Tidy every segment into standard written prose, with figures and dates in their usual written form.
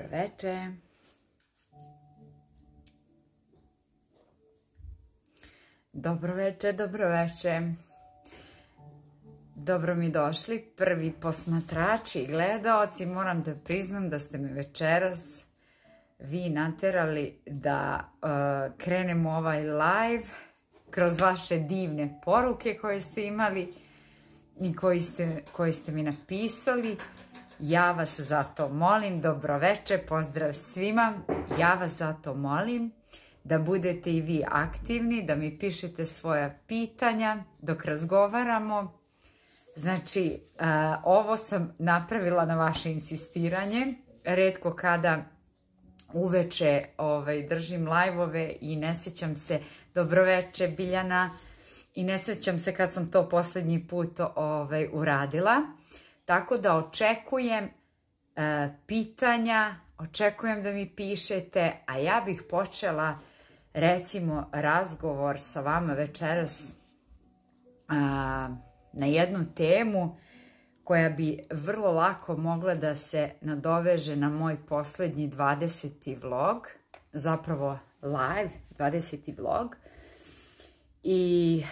veče. Dobro veče, dobro veče. Dobro mi došli, prvi posmatrači i gledaoci. Moram da priznam da ste me večeras vi naterali da krenemo ovaj live kroz vaše divne poruke koje ste imali i koje ste mi napisali. Ja vas zato molim, dobro večer, pozdrav svima. Ja vas zato molim da budete i vi aktivni, da mi pišete svoja pitanja dok razgovaramo. Znači, ovo sam napravila na vaše insistiranje. Retko kada uveče držim live-ove i ne sjećam se, dobro večer Biljana, i ne sjećam se kad sam to posljednji put uradila. Tako da očekujem pitanja, očekujem da mi pišete, a ja bih počela recimo razgovor sa vama večeras na jednu temu koja bi vrlo lako mogla da se nadoveže na moj posljednji 20. vlog, zapravo live 20. vlog. I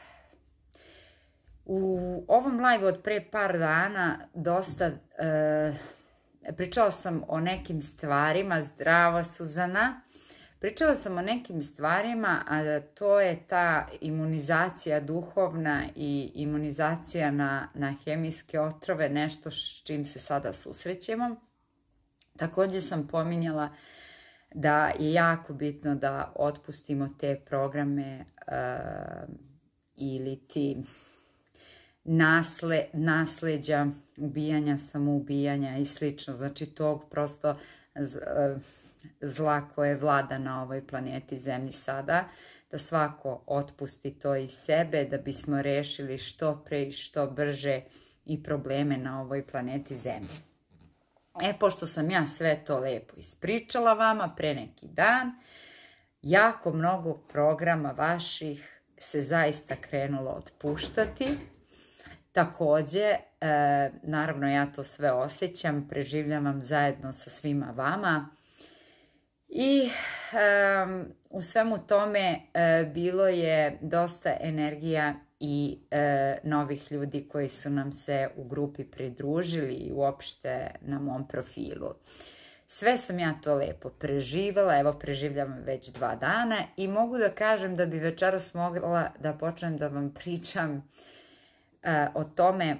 u ovom live od pre par dana dosta pričala sam o nekim stvarima, zdravo Suzana, pričala sam o nekim stvarima, a to je ta imunizacija duhovna i imunizacija na hemijske otrove, nešto s čim se sada susrećemo. Također sam pominjala da je jako bitno da otpustimo te programe ili ti nasleđa, ubijanja, samoubijanja i slično. Znači tog prosto zla koje vlada na ovoj planeti Zemlji sada, da svako otpusti to iz sebe, da bismo rešili što pre i što brže i probleme na ovoj planeti Zemlji. Pošto sam ja sve to lepo ispričala vama pre neki dan, jako mnogo programa vaših se zaista krenulo otpuštati. Također, naravno ja to sve osjećam, preživljavam zajedno sa svima vama. I u svemu tome bilo je dosta energija i novih ljudi koji su nam se u grupi pridružili i uopšte na mom profilu. Sve sam ja to lepo preživjela, evo preživljavam već 2 dana i mogu da kažem da bi večeras mogla da počnem da vam pričam o tome,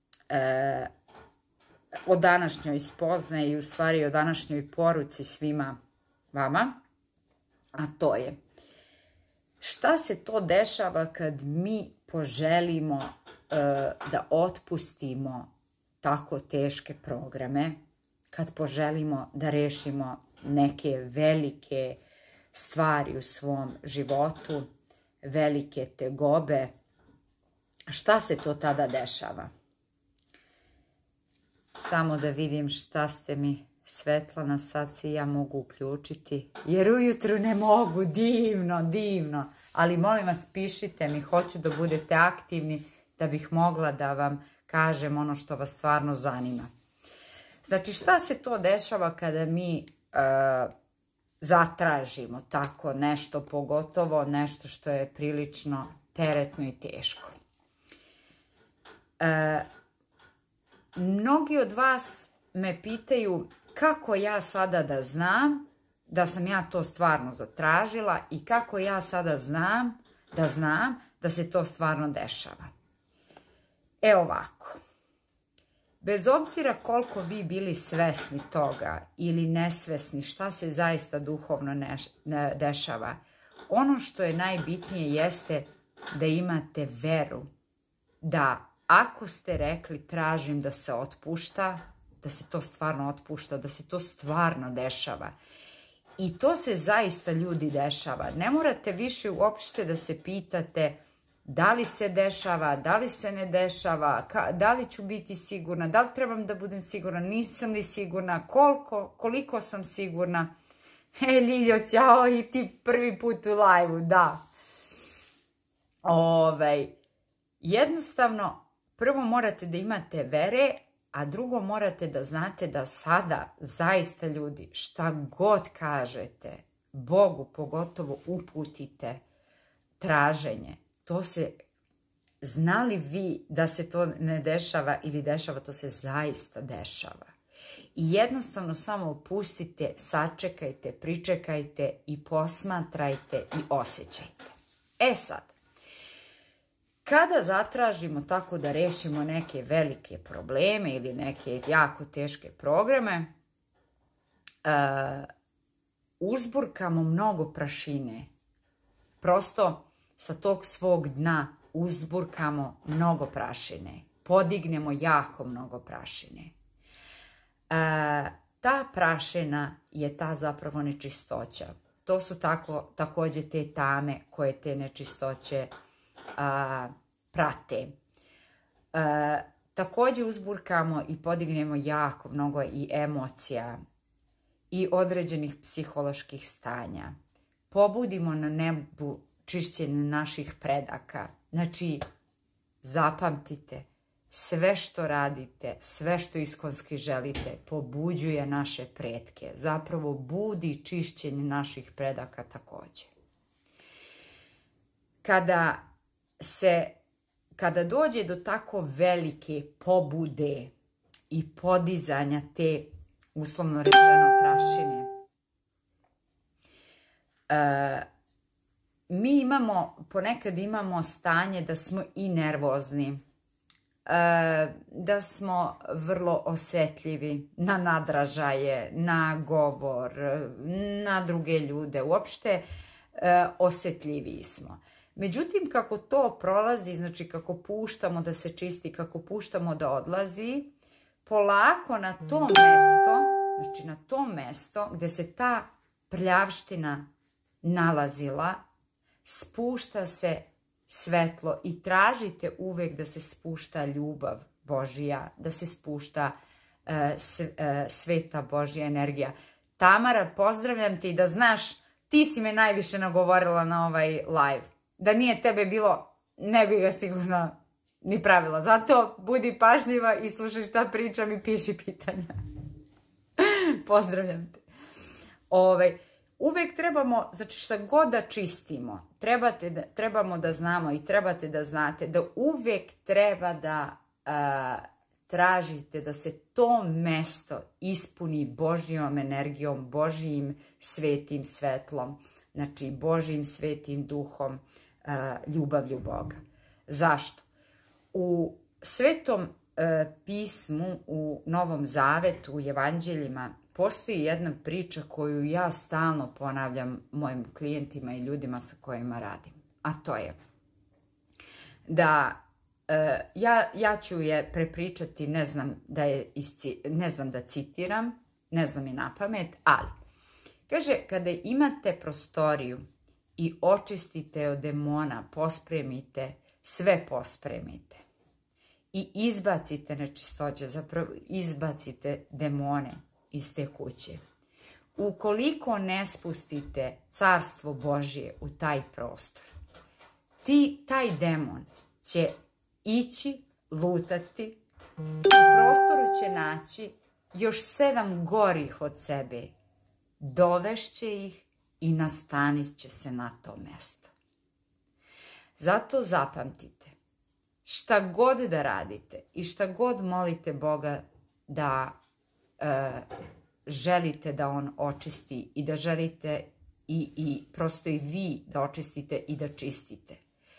o današnjoj spoznaji i u stvari o današnjoj poruci svima vama, a to je šta se to dešava kad mi poželimo da otpustimo tako teške programe, kad poželimo da rešimo neke velike stvari u svom životu, velike tegobe. Šta se to tada dešava? Samo da vidim šta ste mi, Svetlana, sad se ja mogu uključiti, jer ujutru ne mogu, divno, divno. Ali molim vas, pišite mi, hoću da budete aktivni, da bih mogla da vam kažem ono što vas stvarno zanima. Znači, šta se to dešava kada mi zatražimo tako nešto, pogotovo nešto što je prilično teretno i teško? Mnogi od vas me pitaju kako ja sada da znam da sam ja to stvarno zatražila i kako ja sada znam da se to stvarno dešava. Ovako. Bez obzira koliko vi bili svesni toga ili nesvesni šta se zaista duhovno dešava, ono što je najbitnije jeste da imate veru da ako ste rekli tražim da se otpušta, da se to stvarno otpušta, da se to stvarno dešava. I to se zaista, ljudi, dešava. Ne morate više uopšte da se pitate da li se dešava, da li se ne dešava, da li ću biti sigurna, da li trebam da budem sigurna, nisam li sigurna, koliko sam sigurna. Ljiljo, ćao, i ti prvi put u live-u, da. Jednostavno, prvo morate da imate vere A drugo, morate da znate da sada, zaista ljudi, šta god kažete, Bogu pogotovo uputite traženje. To se, znali vi da se to ne dešava ili dešava, to se zaista dešava. I jednostavno samo opustite, sačekajte, pričekajte i posmatrajte i osjećajte. E sad, kada zatražimo tako da rešimo neke velike probleme ili neke jako teške programe, uzburkamo mnogo prašine. Prosto sa tog svog dna uzburkamo mnogo prašine. Podignemo jako mnogo prašine. Ta prašina je ta zapravo nečistoća. To su također te tame koje te nečistoće prate. Također uzburkamo i podignemo jako mnogo i emocija i određenih psiholoških stanja. Pobudimo na nebu čišćenje naših predaka. Znači, zapamtite, sve što radite, sve što iskonski želite, pobuđuje naše pretke. Zapravo budi čišćenje naših predaka također. Kada dođe do tako velike pobude i podizanja te, uslovno rečeno, prašine, mi ponekad imamo stanje da smo i nervozni, da smo vrlo osjetljivi na nadražaje, na govor, na druge ljude, uopšte osjetljiviji smo. Međutim, kako to prolazi, znači kako puštamo da se čisti, kako puštamo da odlazi, polako na to mesto, znači na to mesto gdje se ta prljavština nalazila, spušta se svetlo i tražite uvek da se spušta ljubav Božja, da se spušta sveta Božja energija. Tamara, pozdravljam te i da znaš, ti si me najviše nagovorila na ovaj live. Da nije tebe bilo, ne bi ga sigurno ni pravila. Zato budi pažljiva i slušaj šta pričam i piši pitanja. Pozdravljam te. Uvek trebamo, znači šta god da čistimo, trebamo da znamo i trebate da znate da uvek treba da tražite da se to mesto ispuni Božjom energijom, Božjim svetim svetlom, znači Božjim svetim duhom, ljubavlju Boga. Zašto? U Svetom pismu, u Novom Zavetu, u Evanđeljima, postoji jedna priča koju ja stalno ponavljam mojim klijentima i ljudima sa kojima radim. A to je da ja ću je prepričati, ne znam da citiram, ne znam je na pamet, ali kaže, kada imate prostoriju i očistite od demona, pospremite, sve pospremite i izbacite nečistoće, zapravo izbacite demone iz te kuće. Ukoliko ne spustite carstvo Božje u taj prostor, taj demon će ići, lutati, u prostoru će naći još 7 gorih od sebe, dovešće ih i nastanit će se na to mesto. Zato zapamtite, šta god da radite i šta god molite Boga da želite da on očisti i da želite i prosto i vi da očistite i da čistite.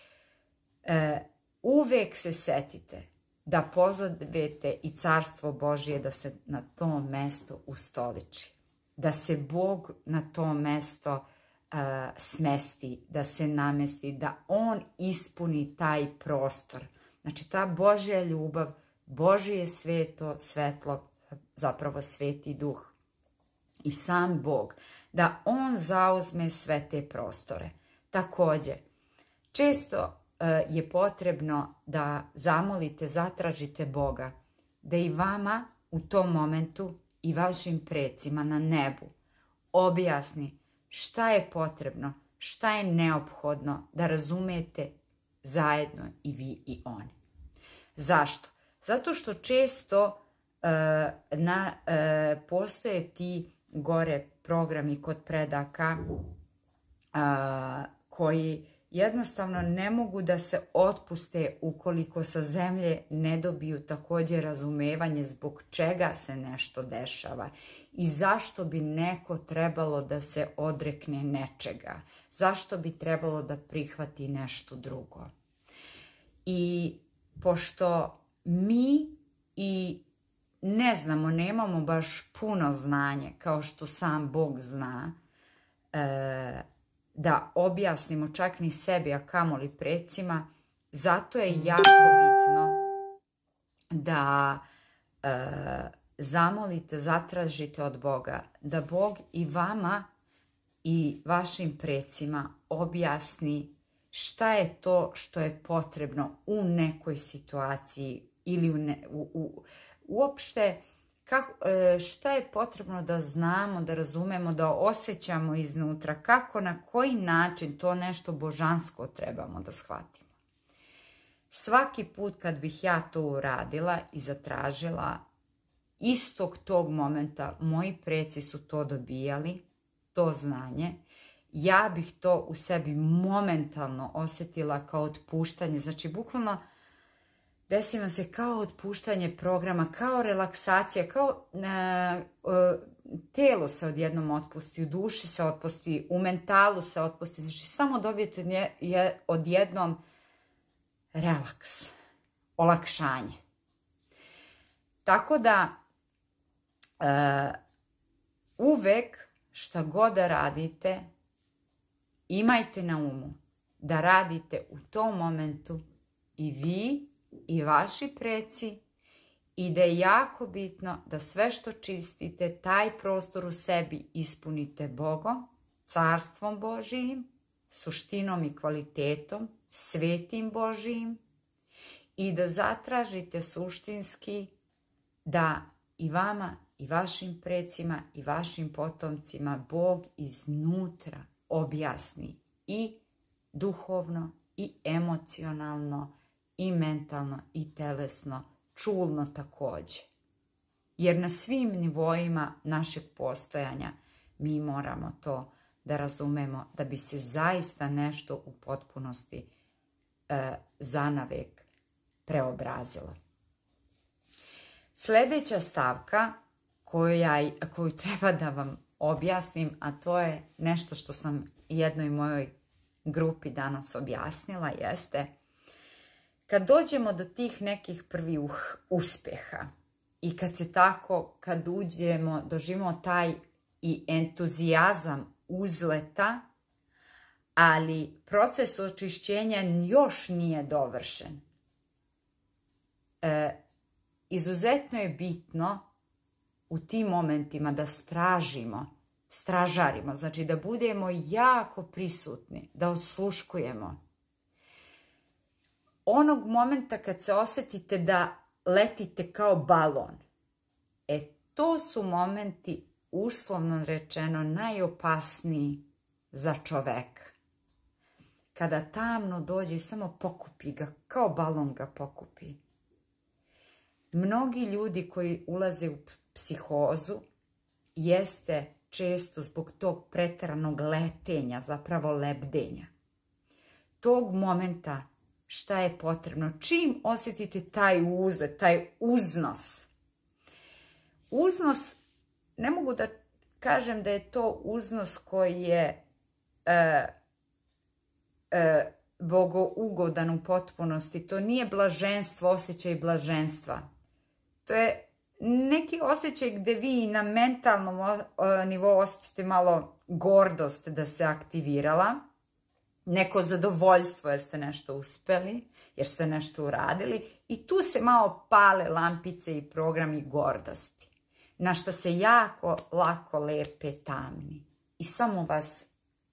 Uvek se setite da pozovete i carstvo Božje da se na to mesto ustoliči. Da se Bog na to mesto smesti, da se namesti, da on ispuni taj prostor. Znači ta Božja ljubav, Božje svetlo, zapravo sveti duh i sam Bog, da on zauzme sve te prostore. Također, često je potrebno da zamolite, zatražite Boga, da i vama u tom momentu i vašim precima na nebu objasni šta je potrebno, šta je neophodno da razumete zajedno i vi i oni. Zašto? Zato što često postoje ti gore programi kod predaka koji jednostavno ne mogu da se otpuste ukoliko sa zemlje ne dobiju također razumevanje zbog čega se nešto dešava i zašto bi neko trebalo da se odrekne nečega, zašto bi trebalo da prihvati nešto drugo. I pošto mi i ne znamo, nemamo baš puno znanje kao što sam Bog zna, da objasnimo čak ni sebi, a kamoli precima, zato je jako bitno da zamolite, zatražite od Boga, da Bog i vama i vašim precima objasni šta je to što je potrebno u nekoj situaciji ili uopšte šta je potrebno da znamo, da razumemo, da osjećamo iznutra, kako, na koji način to nešto božansko trebamo da shvatimo. Svaki put kad bih ja to uradila i zatražila, istog tog momenta moji preci su to dobijali, to znanje, ja bih to u sebi momentalno osjetila kao otpuštanje, znači bukvalno desi vam se kao otpuštanje programa, kao relaksacija, kao telo se odjednom otpusti, u duši se otpusti, u mentalu se otpusti. Znači samo dobijete odjednom relaks, olakšanje. Tako da uvek šta god da radite, imajte na umu da radite u tom momentu i vi i vaši preci i da je jako bitno da sve što čistite, taj prostor u sebi ispunite Bogom, carstvom Božijim, suštinom i kvalitetom, svetim Božijim i da zatražite suštinski da i vama i vašim precima i vašim potomcima Bog iznutra objasni i duhovno i emocionalno i mentalno i telesno, čulno također. Jer na svim nivoima našeg postojanja mi moramo to da razumemo da bi se zaista nešto u potpunosti zanavek preobrazilo. Sljedeća stavka koju treba da vam objasnim, a to je nešto što sam jednoj mojoj grupi danas objasnila, jeste kad dođemo do tih nekih prvih uspjeha i kad uđemo, doživimo taj i entuzijazam uzleta, ali proces očišćenja još nije dovršen. Izuzetno je bitno u tim momentima da stražarimo, znači da budemo jako prisutni, da odsluškujemo. Onog momenta kad se osjetite da letite kao balon, to su momenti, uslovno rečeno, najopasniji za čoveka. Kada tamno dođe, samo pokupi ga, kao balon ga pokupi. Mnogi ljudi koji ulaze u psihozu jeste često zbog tog pretjeranog letenja, zapravo lebdenja. Tog momenta šta je potrebno? Čim osjetite taj uzlet, taj uznos? Uznos, ne mogu da kažem da je to uznos koji je bogougodan u potpunosti. To nije blaženstvo, osjećaj blaženstva. To je neki osjećaj gdje vi na mentalnom nivou osjećate malo gordost da se aktivirala, neko zadovoljstvo jer ste nešto uspjeli, jer ste nešto uradili i tu se malo pale lampice i programi gordosti, na što se jako lako lepe tamni i samo vas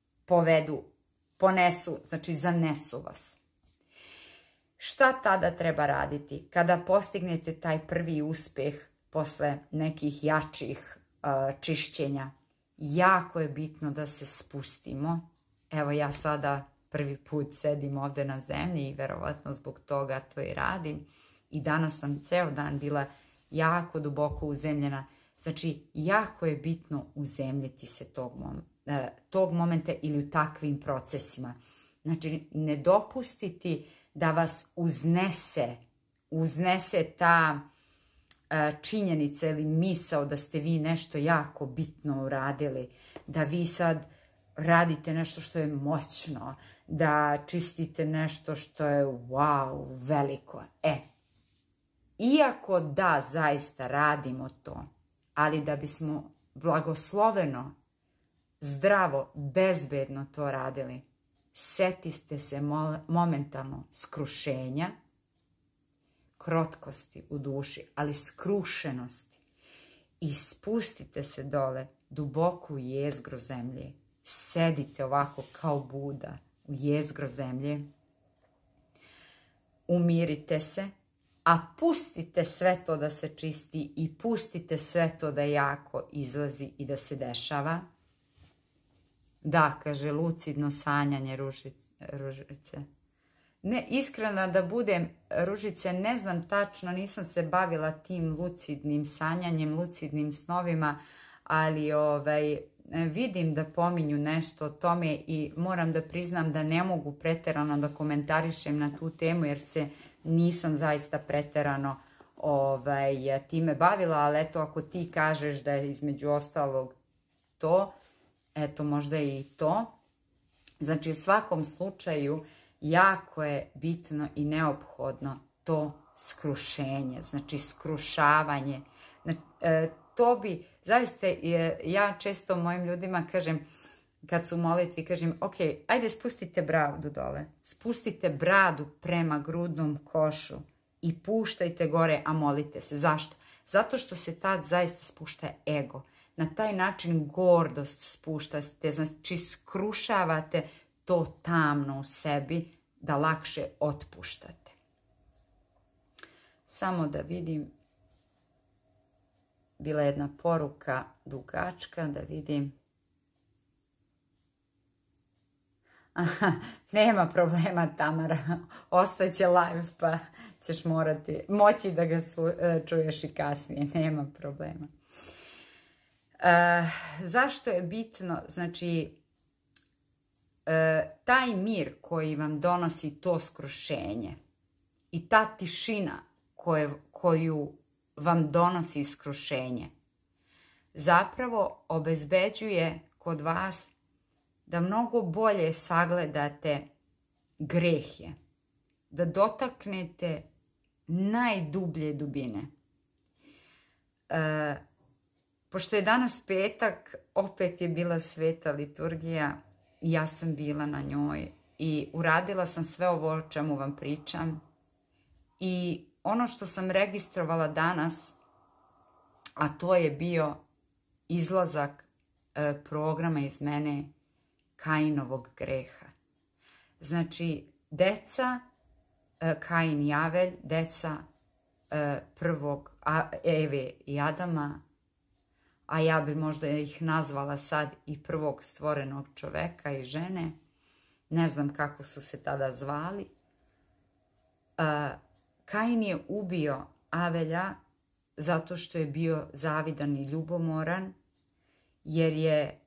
ponesu, znači zanesu vas. Šta tada treba raditi? Kada postignete taj prvi uspjeh posle nekih jačih čišćenja, jako je bitno da se spustimo. Evo ja sada prvi put sedim ovdje na zemlji i verovatno zbog toga to i radim. I danas sam ceo dan bila jako duboko uzemljena. Znači, jako je bitno uzemljiti se tog momenta ili u takvim procesima. Znači, ne dopustiti da vas uznese ta činjenica ili misao da ste vi nešto jako bitno uradili, da vi sad radite nešto što je moćno, da čistite nešto što je wow, veliko. Iako da, zaista radimo to, ali da bismo blagosloveno, zdravo, bezbedno to radili, setiste se momentalno skrušenja, krotkosti u duši, ali skrušenosti. I spustite se dole, duboko u jezgro zemlje. Sedite ovako kao Buda u jezgro zemlje. Umirite se, a pustite sve to da se čisti i pustite sve to da jako izlazi i da se dešava. Da, kaže, lucidno sanjanje, Ružice. Ne, iskreno da budem, Ružice, ne znam tačno, nisam se bavila tim lucidnim sanjanjem, lucidnim snovima, ali vidim da pominju nešto o tome i moram da priznam da ne mogu preterano da komentarišem na tu temu, jer se nisam zaista preterano time bavila, ali eto, ako ti kažeš da je između ostalog to, eto, možda je i to. Znači, u svakom slučaju, jako je bitno i neophodno to skrušenje, znači skrušavanje. To bi, zaista, ja često mojim ljudima kažem, kad su u molitvi, kažem, ok, ajde spustite bradu dole, spustite bradu prema grudnom košu i puštajte gore, a molite se. Zašto? Zato što se tad zaista spušta ego. Na taj način gordost spuštate, znači skrušavate to tamno u sebi da lakše otpuštate. Samo da vidim, bila je jedna poruka dugačka, da vidim. Aha, nema problema, Tamara, ostaće live pa ćeš moći da ga čuješ i kasnije, nema problema. Zašto je bitno, znači, taj mir koji vam donosi to skrušenje i ta tišina koju vam donosi skrušenje, zapravo obezbeđuje kod vas da mnogo bolje sagledate grehe, da dotaknete najdublje dubine. Pošto je danas petak, opet je bila sveta liturgija, ja sam bila na njoj i uradila sam sve ovo o čemu vam pričam. I ono što sam registrovala danas, a to je bio izlazak programa iz mene Kainovog greha. Znači, deca Kain i Avelj, deca prvog Eve i Adama, a ja bi možda ih nazvala sad i prvog stvorenog čoveka i žene, ne znam kako su se tada zvali. Kain je ubio Avelja zato što je bio zavidan i ljubomoran, jer je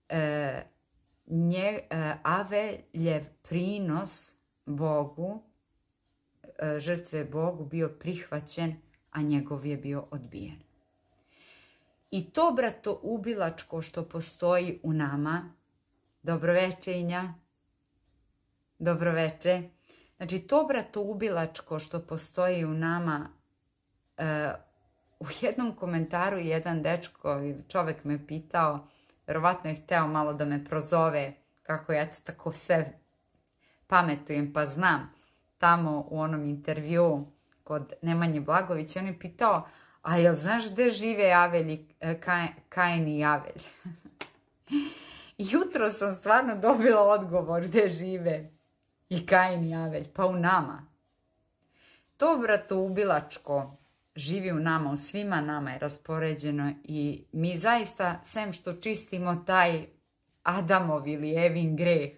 Aveljev prinos Bogu, žrtve Bogu, bio prihvaćen, a njegov je bio odbijen. I to bratoubilačko što postoji u nama, dobroveče Inja, dobroveče, znači to bratoubilačko što postoji u nama, u jednom komentaru jedan dečko ili čovek me pitao, verovatno je hteo malo da me prozove, kako ja to tako sve pametujem pa znam, tamo u onom intervju kod Nemanje Blagovića, on je pitao, a jel znaš gde žive Kain i Avelj? Jutro sam stvarno dobila odgovor gde žive i Kain i Avelj, pa u nama. To bratoubilačko živi u nama, u svima nama je raspoređeno i mi zaista, sem što čistimo taj Adamov ili Evin greh,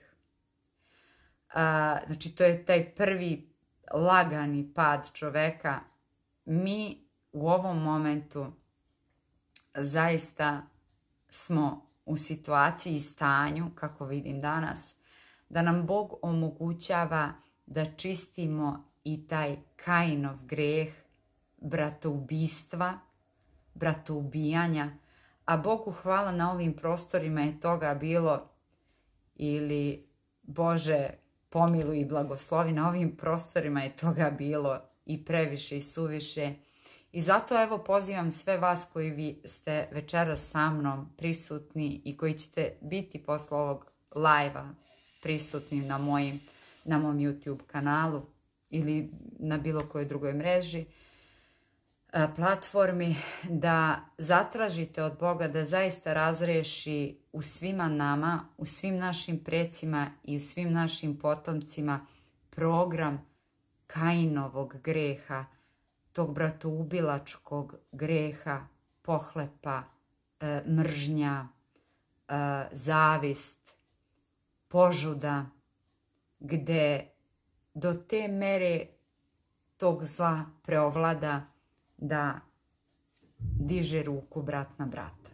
znači to je taj prvi lagani pad čoveka, mi u ovom momentu zaista smo u situaciji i stanju, kako vidim danas, da nam Bog omogućava da čistimo i taj Kainov greh bratoubistva, bratoubijanja, a Bogu hvala na ovim prostorima je toga bilo, ili Bože pomiluj i blagoslovi, na ovim prostorima je toga bilo i previše i suviše. I zato evo pozivam sve vas koji vi ste večeras sa mnom prisutni i koji ćete biti posle ovog live-a prisutni na mom YouTube kanalu ili na bilo kojoj drugoj mreži, platformi, da zatražite od Boga da zaista razreši u svima nama, u svim našim precima i u svim našim potomcima program Kainovog greha, tog bratoubilačkog greha, pohlepa, mržnja, zavist, požuda, gde do te mere tog zla preovlada da diže ruku brat na brata.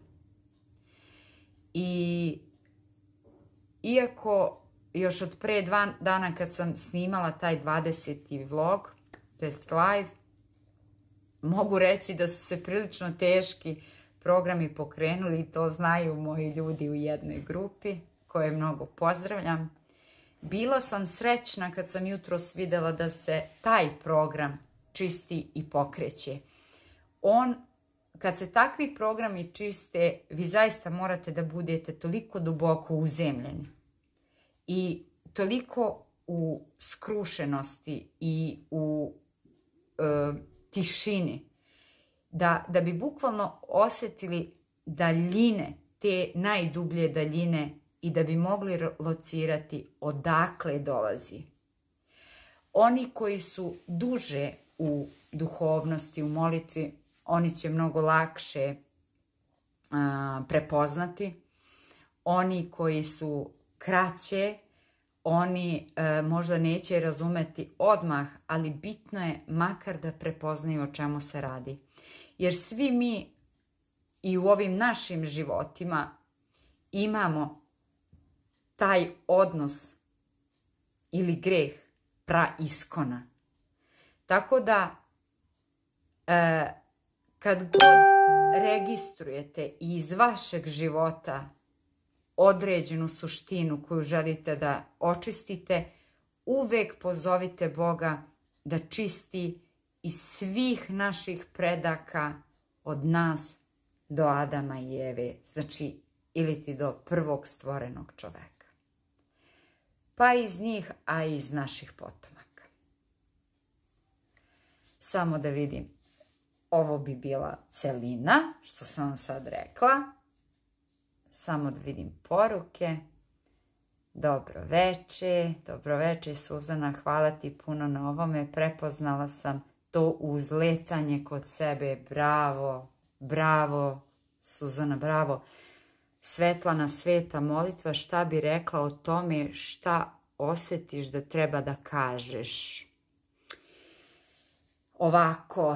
I iako još od pre 2 dana kad sam snimala taj 20. vlog, test live, mogu reći da su se prilično teški programi pokrenuli i to znaju moji ljudi u jednoj grupi koje mnogo pozdravljam. Bila sam srećna kad sam jutros videla da se taj program čisti i pokreće. Kad se takvi programi čiste, vi zaista morate da budete toliko duboko uzemljeni i toliko u skrušenosti i u tišini, da bi bukvalno osjetili daljine, te najdublje daljine i da bi mogli locirati odakle dolazi. Oni koji su duže u duhovnosti, u molitvi, oni će mnogo lakše prepoznati. Oni koji su kraće, oni možda neće razumeti odmah, ali bitno je makar da prepoznaju o čemu se radi. Jer svi mi i u ovim našim životima imamo taj odnos ili greh praiskona. Tako da kad god registrujete iz vašeg života određenu suštinu koju želite da očistite, uvek pozovite Boga da čisti iz svih naših predaka od nas do Adama i Eve, znači iliti do prvog stvorenog čoveka. Pa iz njih, a i iz naših potomaka. Samo da vidim, ovo bi bila celina, što sam vam sad rekla. Samo da vidim poruke. Dobro veče Suzana, hvala ti puno na ovome, prepoznala sam to uzletanje kod sebe, bravo Suzana, bravo. Svetlana, sveta molitva, šta bi rekla o tome šta osjetiš da treba da kažeš? Ovako,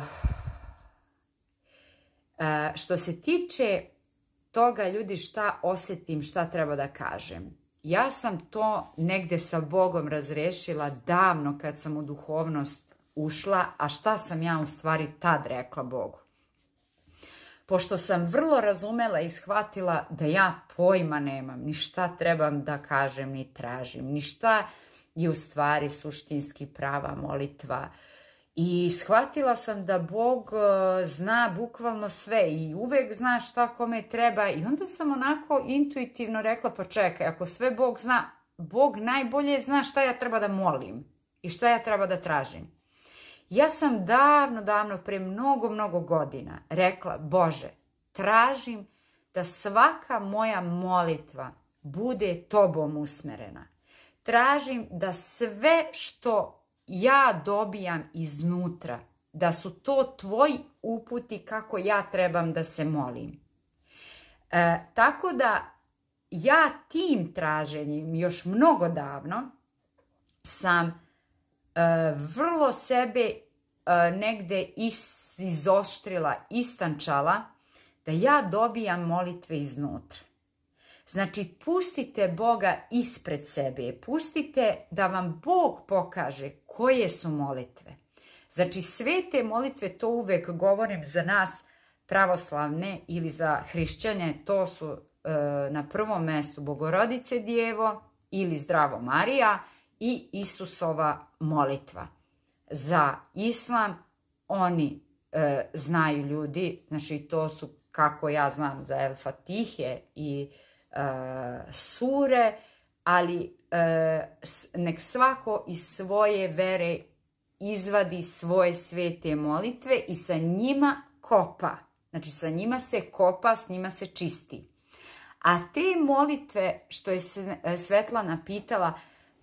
što se tiče toga, ljudi, šta osjetim, šta treba da kažem. Ja sam to negde sa Bogom razrešila davno kad sam u duhovnost ušla, a šta sam ja u stvari tad rekla Bogu? Pošto sam vrlo razumela i shvatila da ja pojma nemam, ni šta trebam da kažem, ni tražim, ni šta je u stvari suštinski prava molitva. I shvatila sam da Bog zna bukvalno sve i uvek zna šta kome treba. I onda sam onako intuitivno rekla, pa čekaj, ako sve Bog zna, Bog najbolje zna šta ja treba da molim i šta ja treba da tražim. Ja sam davno, pre mnogo godina rekla, Bože, tražim da svaka moja molitva bude tobom usmerena. Tražim da sve što ja dobijam iznutra, da su to tvoji uputi kako ja trebam da se molim. Tako da ja tim traženjem još mnogo davno sam vrlo sebe negde izoštrila, istančala, da ja dobijam molitve iznutra. Znači, pustite Boga ispred sebe, pustite da vam Bog pokaže koje su molitve. Znači, sve te molitve, to uvek govorim za nas pravoslavne ili za hrišćane, to su na prvom mestu Bogorodice Djevo ili Zdravo Marija i Isusova molitva. Za islam oni znaju ljudi, znači to su, kako ja znam, za El Fatihe i sure, ali nek svako iz svoje vere izvadi svoje svete molitve i sa njima kopa. Znači sa njima se kopa, s njima se čisti. A te molitve, što je Svetlana pitala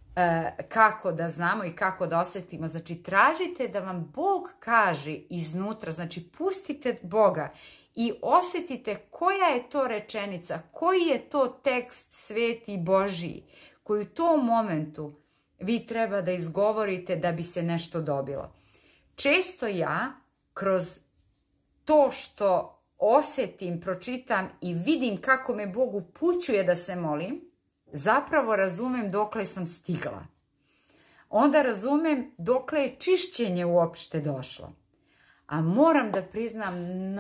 kako da znamo i kako da osjetimo, znači tražite da vam Bog kaže iznutra, znači pustite Boga i osjetite koja je to rečenica, koji je to tekst sveti Božiji, koji u tom momentu vi treba da izgovorite da bi se nešto dobilo. Često ja kroz to što osjetim, pročitam i vidim kako me Bog upućuje da se molim, zapravo razumem dokle sam stigla. Onda razumem dokle je čišćenje uopšte došlo. A moram da priznam,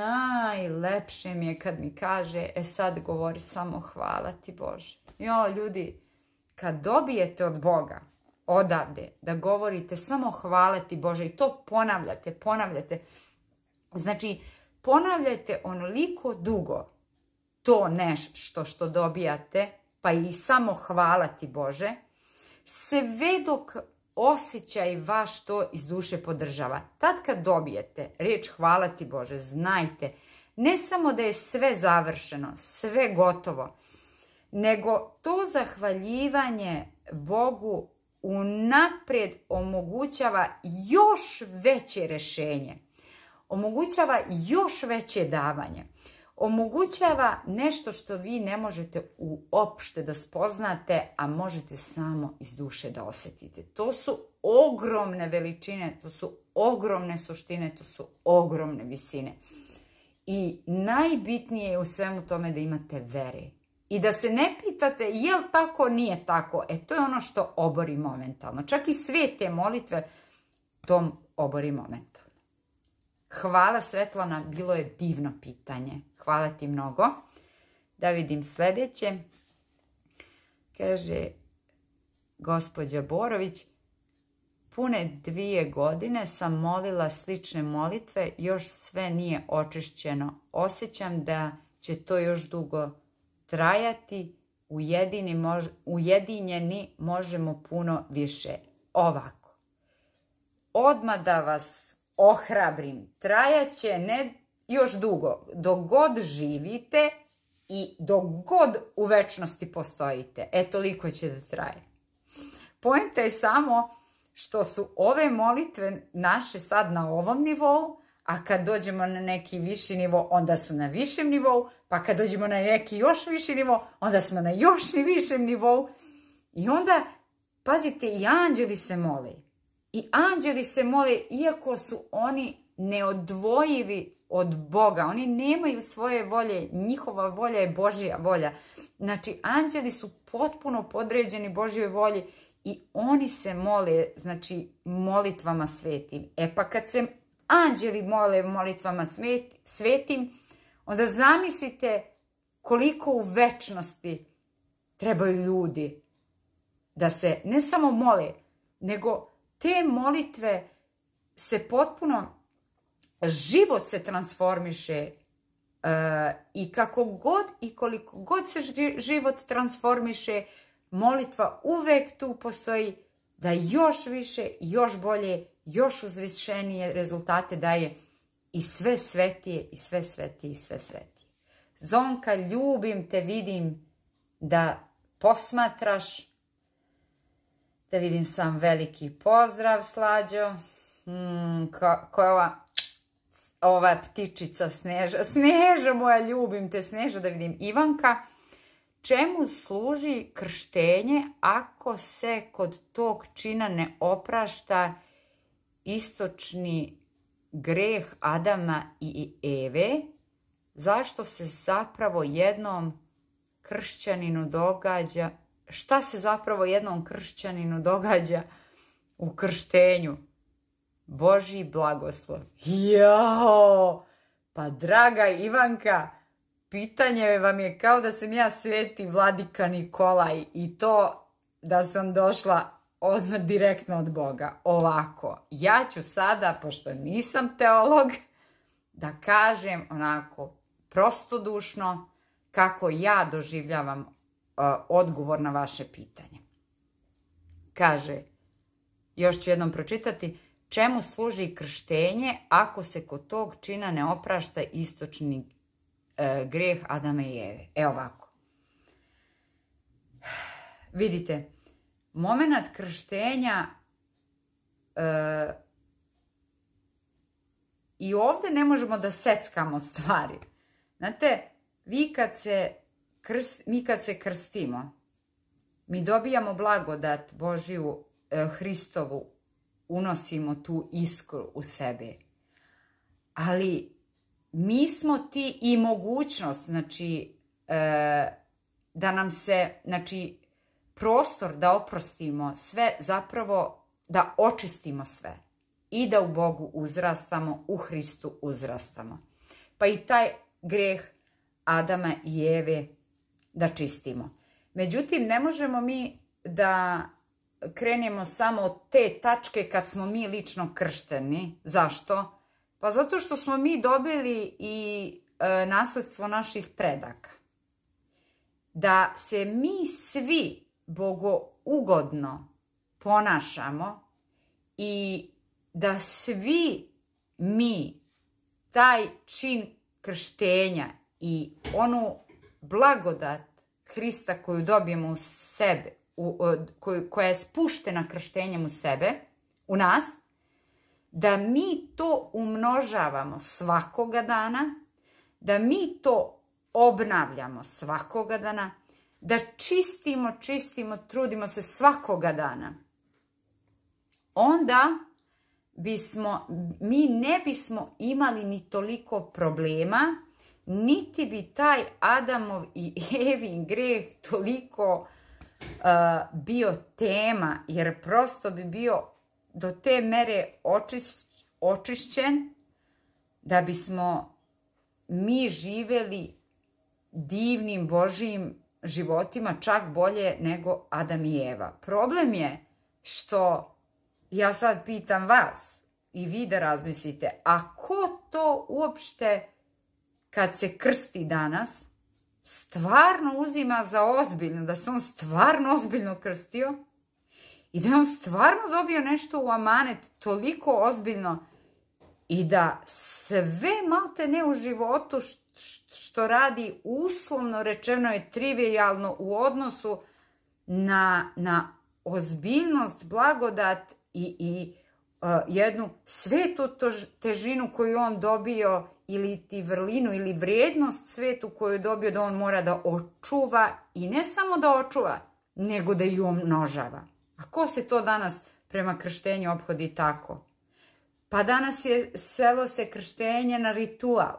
najlepše mi je kad mi kaže, sad govori samo hvala ti Bože. Jo, ljudi, kad dobijete od Boga odavde da govorite samo hvala ti Bože i to ponavljate. Znači, ponavljajte onoliko dugo to nešto što dobijate, pa i samo hvala ti Bože, sve dok osjećaj vaš to iz duše podržava. Tad kad dobijete riječ hvala ti Bože, znajte, ne samo da je sve završeno, sve gotovo, nego to zahvaljivanje Bogu unaprijed omogućava još veće rješenje, omogućava još veće davanje, omogućava nešto što vi ne možete uopšte da spoznate, a možete samo iz duše da osjetite. To su ogromne veličine, to su ogromne suštine, to su ogromne visine. I najbitnije je u svemu tome da imate vere. I da se ne pitate je li tako, nije tako. To je ono što obori momentalno. Čak i sve te molitve tom obori momentalno. Hvala Svetlana, bilo je divno pitanje. Hvala ti mnogo. Da vidim sljedeće. Kaže gospođa Borović, pune 2 godine sam molila slične molitve, još sve nije očišćeno. Osjećam da će to još dugo trajati. Ujedinjeni možemo puno više. Ovako. Odmah da vas ohrabrim, trajaće ne još dugo, dok god živite i dok god u večnosti postojite. Toliko će da traje. Poenta je samo što su ove molitve naše sad na ovom nivou, a kad dođemo na neki viši nivo, onda su na višem nivou, pa kad dođemo na neki još viši nivo, onda smo na još višem nivou. I onda, pazite, i anđeli se mole. I anđeli se mole, iako su oni neodvojivi od Boga. Oni nemaju svoje volje, njihova volja je Božja volja. Znači, anđeli su potpuno podređeni Božjoj volji i oni se mole, znači, molitvama svetim. Pa kad se anđeli mole molitvama svetim, onda zamislite koliko u večnosti trebaju ljudi da se ne samo mole, nego te molitve se potpuno, život se transformiše i kako god i koliko god se život transformiše, molitva uvek tu postoji da još više, još bolje, još uzvišenije rezultate daje i sve svetije, i sve svetije, i sve svetije. Zonka, ljubim te, vidim da posmatraš. Da vidim sam veliki pozdrav, Slađo. Ko je ova ptičica Sneža? Sneža moja, ljubim te, Sneža. Da vidim Ivanka. Čemu služi krštenje ako se kod tog čina ne oprašta istočni greh Adama i Eve, zašto se zapravo jednom kršćaninu događa, šta se zapravo jednom kršćaninu događa u krštenju? Božji blagoslov. Jao! Pa draga Ivanka, pitanje vam je kao da sam ja sveti vladika Nikolaj i to da sam došla odmah direktno od Boga. Ovako, ja ću sada, pošto nisam teolog, da kažem onako prostodušno kako ja doživljavam odgovor na vaše pitanje. Kaže, još ću jednom pročitati, čemu služi krštenje ako se kod tog čina ne oprašta istočni greh Adama i Eve? Evo ovako. Vidite, moment krštenja i ovdje ne možemo da seckamo stvari. Znate, mi kad se krstimo, mi dobijamo blagodat Božiju, Hristovu, unosimo tu iskru u sebe. Ali mi smo ti i mogućnost, znači, da nam se, znači, prostor da oprostimo sve, zapravo da očistimo sve i da u Bogu uzrastamo, u Hristu uzrastamo. Pa i taj greh Adama i Eve da čistimo. Međutim, ne možemo mi da krenemo samo od te tačke kad smo mi lično kršteni. Zašto? Pa zato što smo mi dobili i nasledstvo naših predaka. Da se mi svi bogougodno ponašamo i da svi mi taj čin krštenja i onu blagodat Hrista koju dobijemo u sebe, koja je spuštena krštenjem u sebe, u nas, da mi to umnožavamo svakoga dana, da mi to obnavljamo svakoga dana, da čistimo, trudimo se svakoga dana. Onda mi ne bismo imali ni toliko problema, niti bi taj Adamov i Evin greh toliko bio tema, jer prosto bi bio do te mere očišćen da bismo mi živjeli divnim Božijim životima, čak bolje nego Adam i Eva. Problem je što ja sad pitam vas i vi da razmislite, a ko to uopšte kad se krsti danas stvarno uzima za ozbiljno, da se on stvarno ozbiljno krstio i da je on stvarno dobio nešto u amanet toliko ozbiljno i da sve malte ne u životu što radi, uslovno rečeno, je trivijalno u odnosu na ozbiljnost, blagodat i jednu svetu težinu koju on dobio, ili ti vrlinu ili vrijednost svetu koju je dobio, da on mora da očuva, i ne samo da očuva, nego da ju umnožava. A ko se to danas prema krštenju ophodi tako? Pa danas je svelo se krštenje na ritual.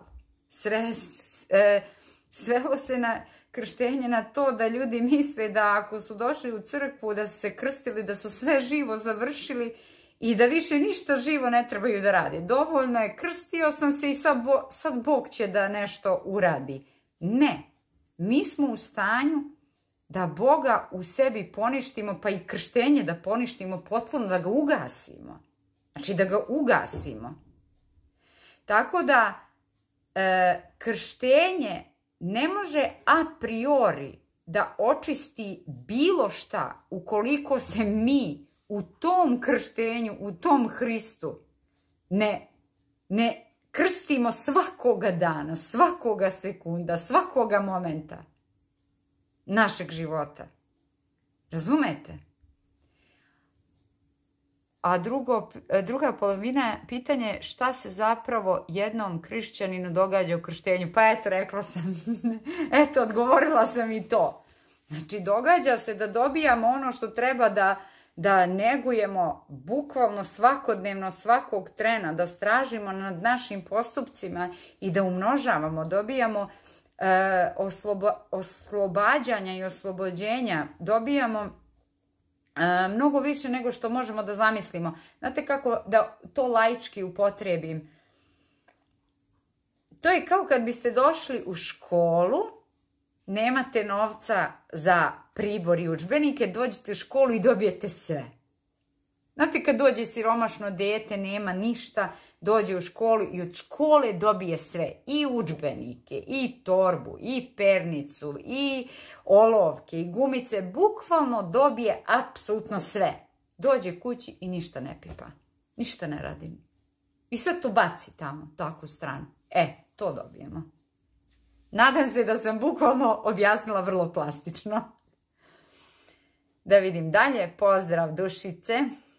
Svelo se na krštenje na to da ljudi misle da ako su došli u crkvu, da su se krstili, da su sve živo završili i da više ništa živo ne trebaju da rade. Dovoljno je, krstio sam se i sad Bog će da nešto uradi. Ne, mi smo u stanju da Boga u sebi poništimo, pa i krštenje da poništimo potpuno, da ga ugasimo. Znači da ga ugasimo. Tako da krštenje ne može a priori da očisti bilo šta ukoliko se mi u tom krštenju, u tom Hristu ne krstimo svakoga dana, svakoga sekunda, svakoga momenta našeg života. Razumete? A druga polovina pitanja je šta se zapravo jednom kršćaninu događa u krštenju. Pa eto, rekla sam, odgovorila sam i to. Znači, događa se da dobijamo ono što treba da negujemo bukvalno svakodnevno svakog trena, da stražimo nad našim postupcima i da umnožavamo, dobijamo oslobađanja i oslobođenja, dobijamo mnogo više nego što možemo da zamislimo. Znate kako da to laički upotrijebim? To je kao kad biste došli u školu, nemate novca za pribor i udžbenike, dođete u školu i dobijete sve. Znate kad dođe siromašno dete, nema ništa, dođe u školu i od škole dobije sve. I udžbenike, i torbu, i pernicu, i olovke, i gumice. Bukvalno dobije apsolutno sve. Dođe kući i ništa ne pipa. Ništa ne radi. I sve to baci tamo, takvu stranu. To dobijemo. Nadam se da sam bukvalno objasnila vrlo plastično. Da vidim dalje. Pozdrav Dušice.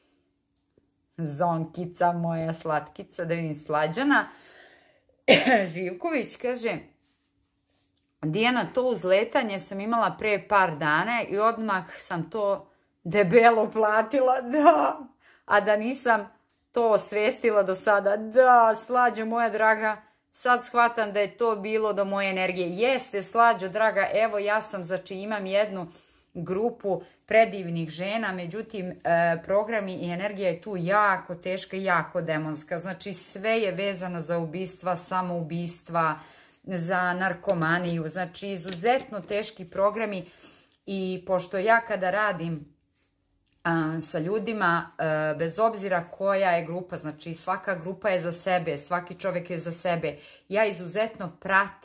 Zonkica, moja slatkica. Da vidim Slađana. Živković kaže: Dijana, to uzletanje sam imala pre par dana i odmah sam to debelo platila. Da. A da nisam to osvestila do sada. Da, Slađo moja draga. Sad shvatam da je to bilo do moje energije. Jeste, Slađo, draga, evo ja sam, znači imam jednu grupu predivnih žena, međutim programi i energija je tu jako teška i jako demonska. Znači sve je vezano za ubistva, samoubistva, za narkomaniju, znači izuzetno teški programi i pošto ja kada radim sa ljudima, bez obzira koja je grupa, znači svaka grupa je za sebe, svaki čovjek je za sebe. Ja izuzetno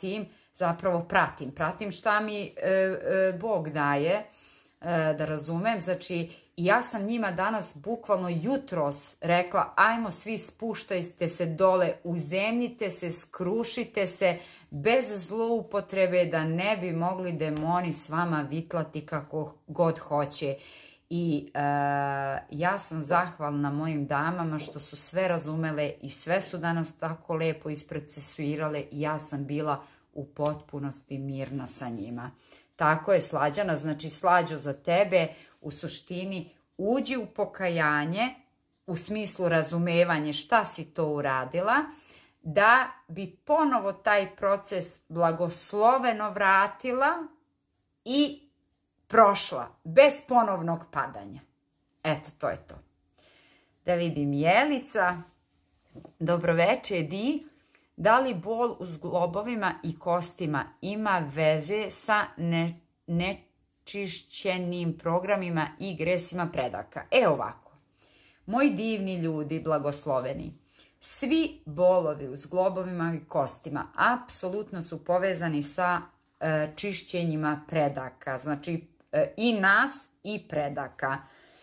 pratim šta mi Bog daje, da razumem. Znači, ja sam njima danas bukvalno jutros rekla: ajmo svi, spuštajte se dole, uzemljite se, skrušite se, bez zloupotrebe, da ne bi mogli demoni s vama vitlati kako god hoće. I ja sam zahvalna mojim damama što su sve razumele i sve su danas tako lepo isprocesuirale i ja sam bila u potpunosti mirna sa njima. Tako je, Slađana, znači Slađo, za tebe u suštini uđi u pokajanje, u smislu razumevanje šta si to uradila, da bi ponovo taj proces blagosloveno vratila i prošla, bez ponovnog padanja. Eto, to je to. Da vidim, Jelica. Dobroveče, Di. Da li bol u zglobovima i kostima ima veze sa nečišćenim programima i gresima predaka? Ovako. Moji divni ljudi, blagosloveni, svi bolovi u zglobovima i kostima apsolutno su povezani sa čišćenjima predaka. Znači, i nas i predaka.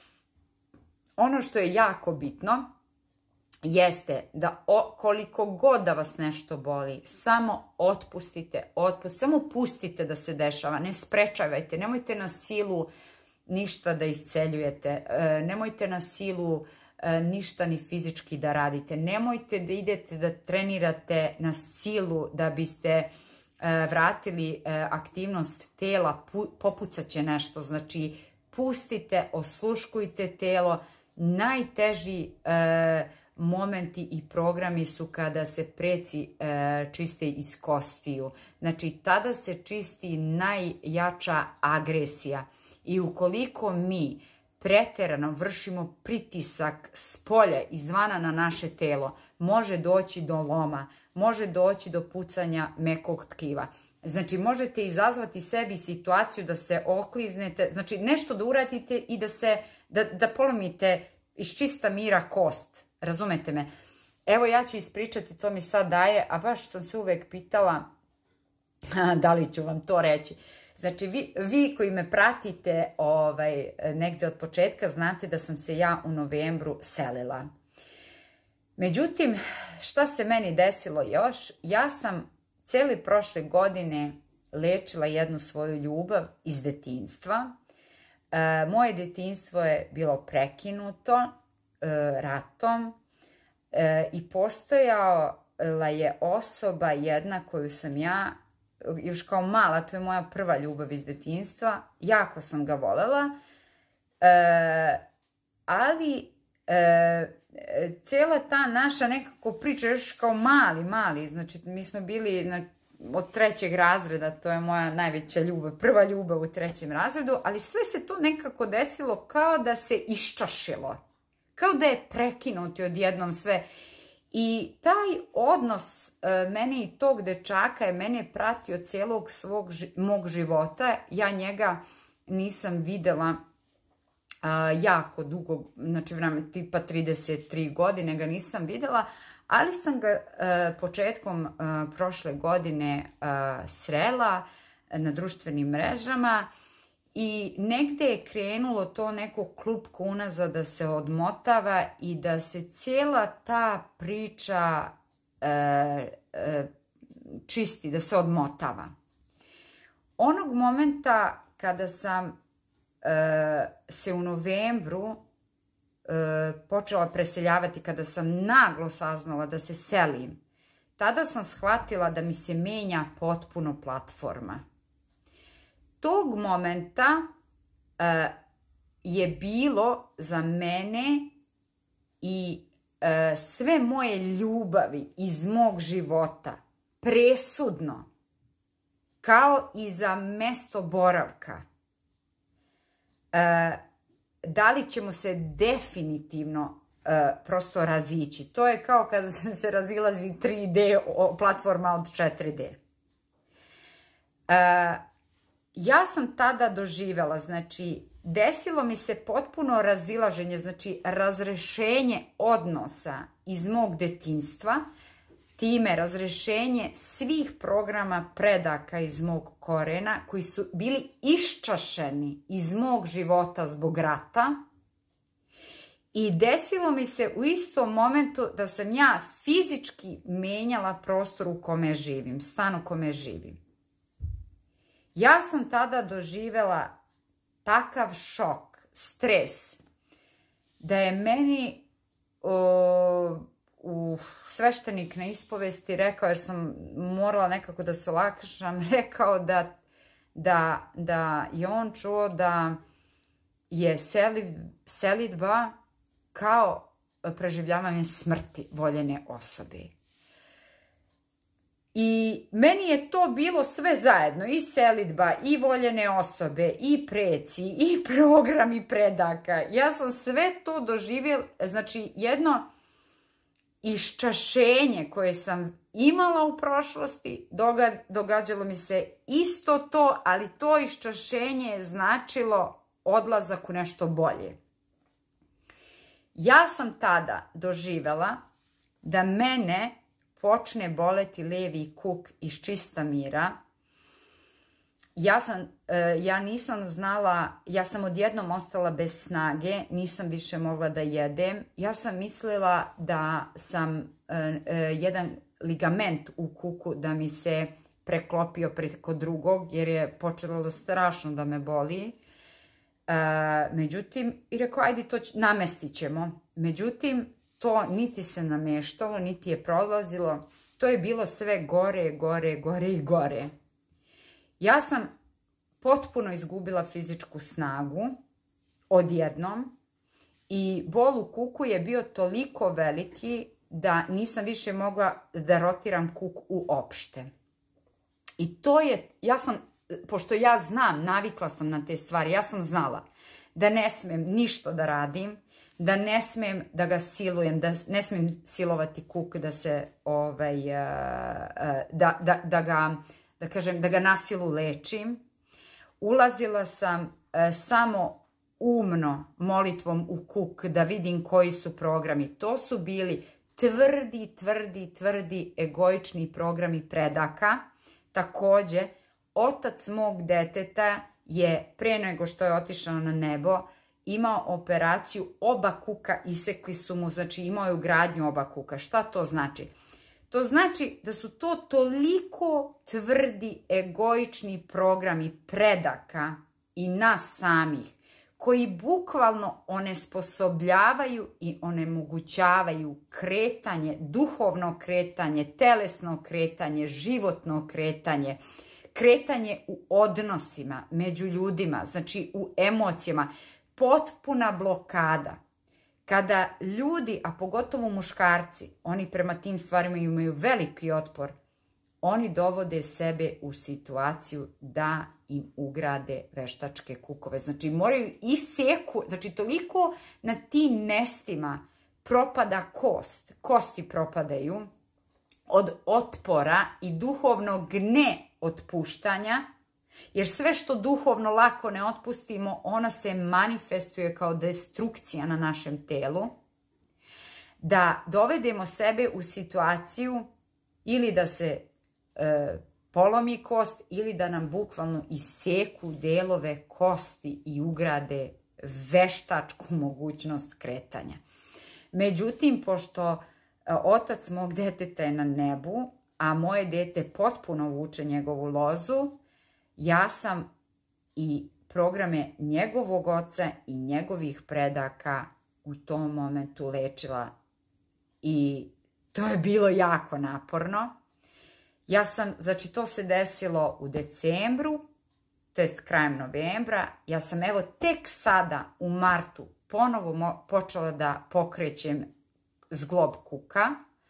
Ono što je jako bitno jeste da koliko god da vas nešto boli, samo otpustite, samo pustite da se dešava, ne sprečavajte, nemojte na silu ništa da isceljujete, nemojte na silu ništa ni fizički da radite, nemojte da idete da trenirate na silu da biste vratili aktivnost tela, popucat će nešto. Znači, pustite, osluškujte telo. Najteži momenti i programi su kada se preci čiste iz kostiju. Znači, tada se čisti najjača agresija. I ukoliko mi preterano vršimo pritisak s polja, izvana na naše telo, može doći do loma, može doći do pucanja mekog tkiva. Znači, možete izazvati sebi situaciju da se okliznete, znači nešto da uradite i da polomite iz čista mira kost. Razumete me? Evo, ja ću ispričati, to mi sad daje, a baš sam se uvek pitala da li ću vam to reći. Znači, vi koji me pratite negde od početka, znate da sam se ja u novembru selila. Međutim, šta se meni desilo još? Ja sam cijele prošle godine lečila jednu svoju ljubav iz detinjstva. Moje detinjstvo je bilo prekinuto ratom i postojala je osoba jedna koju sam ja još kao mala, to je moja prva ljubav iz detinjstva, jako sam ga volela ali cijela ta naša nekako priča još kao mali, znači mi smo bili od 3. razreda, to je moja najveća ljubav, prva ljubav u 3. razredu, ali sve se to nekako desilo kao da se iščašilo, kao da je prekinuti odjednom sve. I taj odnos mene i tog dečaka je mene pratio cijelog mog života. Ja njega nisam videla jako dugo, znači vreme tipa 33 godine ga nisam videla, ali sam ga početkom prošle godine srela na društvenim mrežama i negde je krenulo to neko klupko unazad da se odmotava i da se cijela ta priča čisti, da se odmotava. Onog momenta kada sam se u novembru počela preseljavati, kada sam naglo saznala da se selim, tada sam shvatila da mi se menja potpuno platforma. Tog momenta je bilo za mene i sve moje ljubavi iz mog života presudno, kao i za mesto boravka. Da li ćemo se definitivno prosto razići. To je kao kada se razilazi 3D platforma od 4D. Ja sam tada doživjela, znači desilo mi se potpuno razilaženje, znači razrešenje odnosa iz mog detinjstva, time razrešenje svih programa predaka iz mog korena koji su bili iščašeni iz mog života zbog rata i desilo mi se u istom momentu da sam ja fizički menjala prostor u kome živim, stan u kome živim. Ja sam tada doživjela takav šok, stres, da je meni sveštenik na ispovesti rekao, jer sam morala nekako da se olakšam, rekao da je on čuo da je selidba kao preživljavanje smrti voljene osobe. I meni je to bilo sve zajedno, i selidba, i voljene osobe, i preci, i programi predaka. Ja sam sve to doživjela, znači jedno iščašenje koje sam imala u prošlosti, događalo mi se isto to, ali to iščašenje je značilo odlazak u nešto bolje. Ja sam tada doživjela da mene počne boleti levi kuk iz čista mira. Ja nisam znala, ja sam odjednom ostala bez snage, nisam više mogla da jedem. Ja sam mislila da sam jedan ligament u kuku da mi se preklopio preko drugog, jer je počelo strašno da me boli. Međutim, i rekao, ajde to namestit ćemo. Međutim, to niti se nameštalo, niti je prolazilo. To je bilo sve gore, gore, gore i gore. Ja sam potpuno izgubila fizičku snagu odjednom i bol u kuku je bio toliko veliki da nisam više mogla da rotiram kuk uopšte. I to je, pošto ja znam, navikla sam na te stvari, ja sam znala da ne smem ništa da radim, da ne smem da ga silujem, da ne smem silovati kuk, da ga na silu lečim. Ulazila sam samo umno molitvom u kuk da vidim koji su programi. To su bili tvrdi egoični programi predaka. Takođe, otac mog deteta je pre nego što je otišao na nebo imao operaciju oba kuka, isekli su mu, znači imao je ugradnju oba kuka. Šta to znači? To znači da su to toliko tvrdi egoični programi predaka i nas samih, koji bukvalno onesposobljavaju i onemogućavaju kretanje, duhovno kretanje, telesno kretanje, životno kretanje, kretanje u odnosima među ljudima, znači u emocijama, potpuna blokada. Kada ljudi, a pogotovo muškarci, oni prema tim stvarima imaju veliki otpor, oni dovode sebe u situaciju da im ugrade veštačke kukove. Znači moraju iseku, znači toliko na tim mestima propada kosti propadaju od otpora i duhovnog neotpuštanja, jer sve što duhovno lako ne otpustimo, ono se manifestuje kao destrukcija na našem telu, da dovedemo sebe u situaciju ili da se polomi kost ili da nam bukvalno iseku delove kosti i ugrade veštačku mogućnost kretanja. Međutim, pošto otac mog deteta je na nebu, a moje dete potpuno vuče njegovu lozu, ja sam i programe njegovog oca i njegovih predaka u tom momentu lečila i to je bilo jako naporno. Znači to se desilo u decembru, to jest krajem novembra. Ja sam evo tek sada u martu ponovo počela da pokrećem zglob kuka,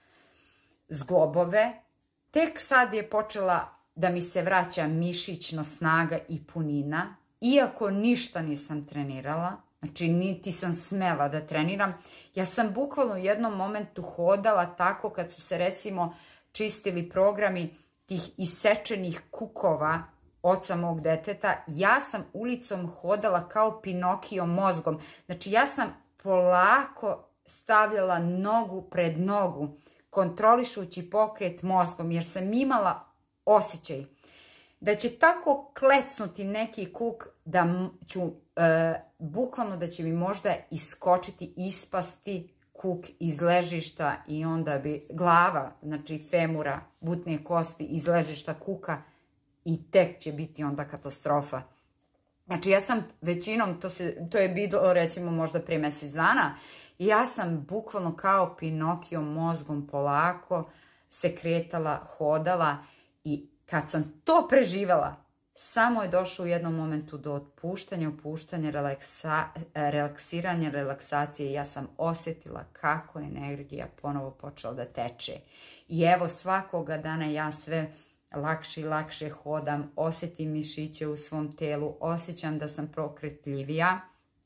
zglobove. Tek sad je počela da mi se vraća mišićno snaga i punina, iako ništa nisam trenirala, znači niti sam smela da treniram. Ja sam bukvalno u jednom momentu hodala tako kad su se recimo čistili programi tih isečenih kukova oca mog deteta, ja sam ulicom hodala kao Pinokio mozgom. Znači ja sam polako stavljala nogu pred nogu, kontrolišući pokret mozgom, jer sam imala osjećaj da će tako klecnuti neki kuk da ću, bukvalno da će mi možda iskočiti, ispasti kuk iz ležišta i onda bi glava, znači femura, butne kosti iz ležišta kuka i tek će biti onda katastrofa. Znači ja sam većinom, to je bilo recimo možda prije mjesec dana, i ja sam bukvalno kao Pinokio mozgom polako se kretala, hodala i kad sam to preživjela, samo je došlo u jednom momentu do otpuštanja, opuštanja, relaksiranja, relaksacije i ja sam osjetila kako je energija ponovo počela da teče. I evo svakoga dana ja sve lakše i lakše hodam, osjetim mišiće u svom telu, osjećam da sam pokretljivija.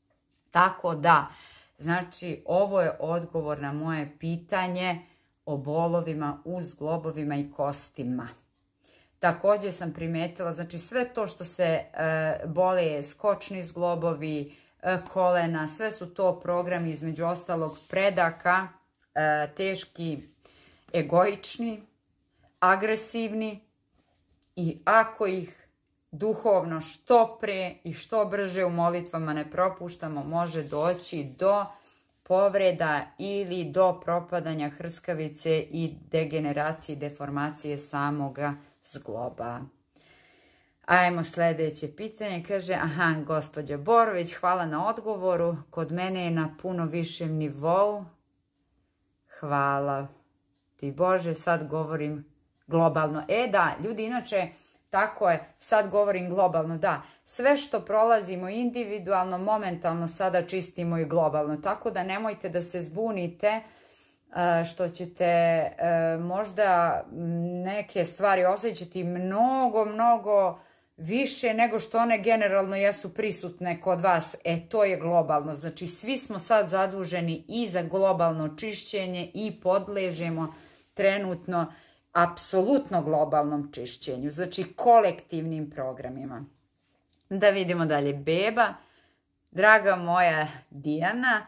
Tako da, znači ovo je odgovor na moje pitanje o bolovima u zglobovima i kostima. Također sam primetila, znači sve to što se bole, skočni zglobovi, kolena, sve su to programi između ostalog predaka, teški, egoični, agresivni i ako ih duhovno što pre i što brže u molitvama ne propuštamo, može doći do povreda ili do propadanja hrskavice i degeneracije, deformacije samoga zgloba. Ajmo sljedeće pitanje. Kaže, gospođa Borović, hvala na odgovoru. Kod mene je na puno višem nivou. Hvala ti Bože, sad govorim globalno. Da, ljudi, inače, tako je, sad govorim globalno, da. Sve što prolazimo individualno, momentalno sada čistimo i globalno. Tako da nemojte da se zbunite što ćete možda neke stvari osjećati mnogo više nego što one generalno jesu prisutne kod vas. To je globalno. Znači svi smo sad zaduženi i za globalno čišćenje i podležemo trenutno apsolutno globalnom čišćenju. Znači kolektivnim programima. Da vidimo dalje. Beba, draga moja Dijana,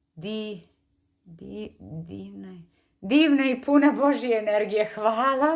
divna i puna Božje energije, hvala.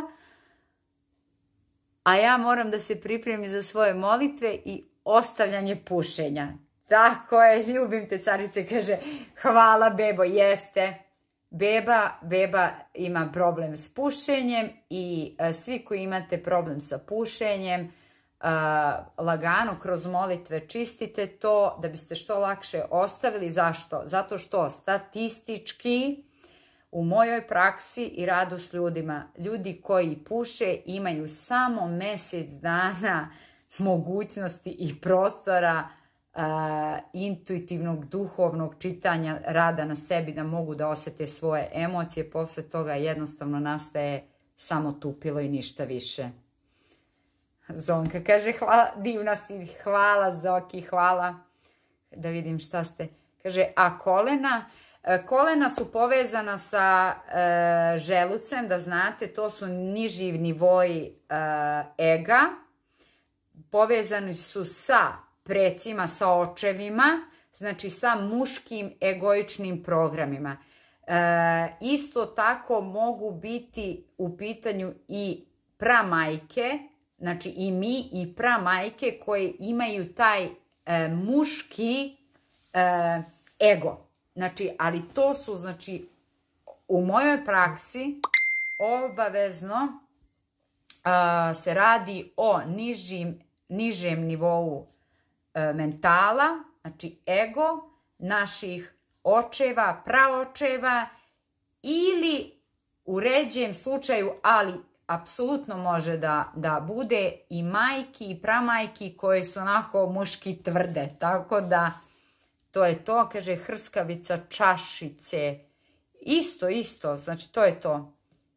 A ja moram da se pripremim za svoje molitve i ostavljanje pušenja. Tako je, ljubim te carice, kaže, hvala bebo, jeste. Beba ima problem s pušenjem i svi koji imate problem sa pušenjem, lagano kroz molitve čistite to da biste što lakše ostavili. Zašto? Zato što statistički u mojoj praksi i radu s ljudima, ljudi koji puše imaju samo mjesec dana mogućnosti i prostora intuitivnog, duhovnog čitanja, rada na sebi, da mogu da osete svoje emocije. Posle toga jednostavno nastaje samo tupilo i ništa više. Zonka kaže, hvala, divna si, hvala Zoki, hvala. Da vidim šta ste. Kaže, a kolena? Kolena su povezana sa želucem, da znate, to su niži nivoji ega. Povezani su sa precima, sa očevima, znači sa muškim egoičnim programima. Isto tako mogu biti u pitanju i pramajke, znači i mi i pramajke koje imaju taj muški ego. Znači, ali to su, znači, u mojoj praksi obavezno se radi o nižem nivou mentala, znači ego, naših očeva, praočeva ili u ređem slučaju, ali apsolutno može da bude i majki i pramajki koje su onako muški tvrde. Tako da to je to, kaže hrskavica čašice. Isto, znači to je to.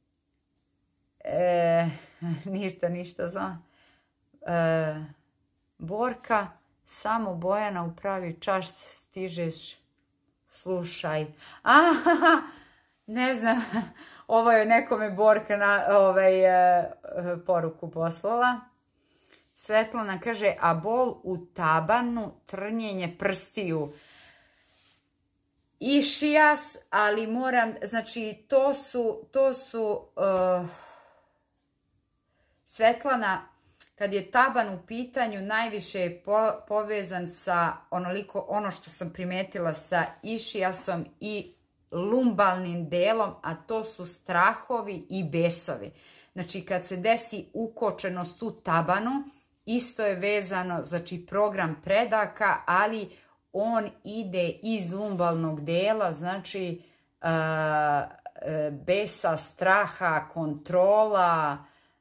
Ništa za... Borka, samo Bojana u pravi čas stižeš, slušaj. Ne znam, ovo je nekome Borka na poruku poslala. Svetlana kaže, a bol u tabanu, trnjenje prstiju. Išijas, ali moram, znači to su Svetlana, kad je taban u pitanju, najviše je povezan sa ono što sam primetila sa išijasom i lumbalnim delom, a to su strahovi i besovi. Znači kad se desi ukočenost u tabanu, isto je vezano, znači program predaka, ali on ide iz lumbalnog dela, znači besa, straha, kontrola,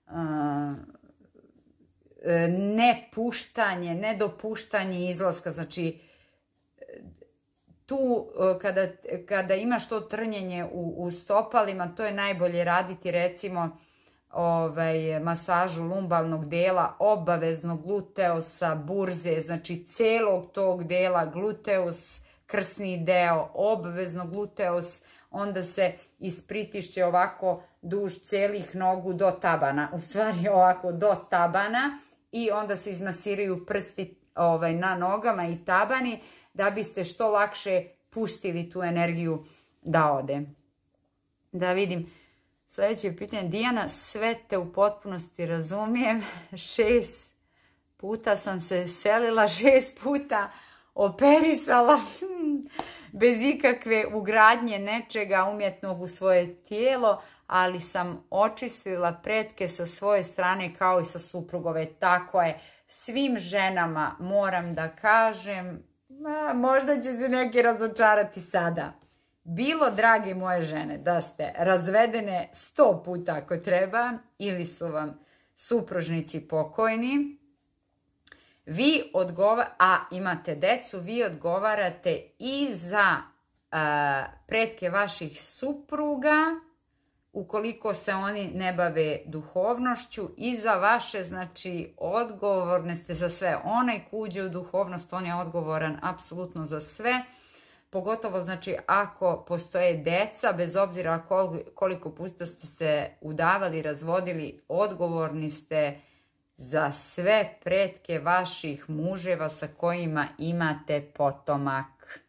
nepuštanje, nedopuštanje izlaska. Znači tu kada imaš to trnjenje u stopalima, to je najbolje raditi recimo masažu lumbalnog dela, obavezno gluteosa, burze, znači celog tog dela, gluteus, krsni deo, obavezno gluteus, onda se ispritišće ovako duž celih nogu do tabana, u stvari ovako do tabana, i onda se izmasiraju prsti na nogama i tabani, da biste što lakše pustili tu energiju da ode. Da vidim. Sljedeće pitanje, Dijana, sve te u potpunosti razumijem, 6 puta sam se selila, 6 puta operisala, bez ikakve ugradnje nečega umjetnog u svoje tijelo, ali sam očistila pretke sa svoje strane kao i sa suprugove. Tako je, svim ženama moram da kažem, možda će se neki razočarati sada. Bilo, drage moje žene, da ste razvedene 100 puta ako treba, ili su vam supružnici pokojni, a imate decu, vi odgovarate i za pretke vaših supruga, ukoliko se oni ne bave duhovnošću, i za vaše, znači odgovorne ste za sve. Onaj ko uđe u duhovnost, on je odgovoran apsolutno za sve. Pogotovo, znači, ako postoje deca, bez obzira koliko puta ste se udavali, razvodili, odgovorni ste za sve pretke vaših muževa sa kojima imate potomak.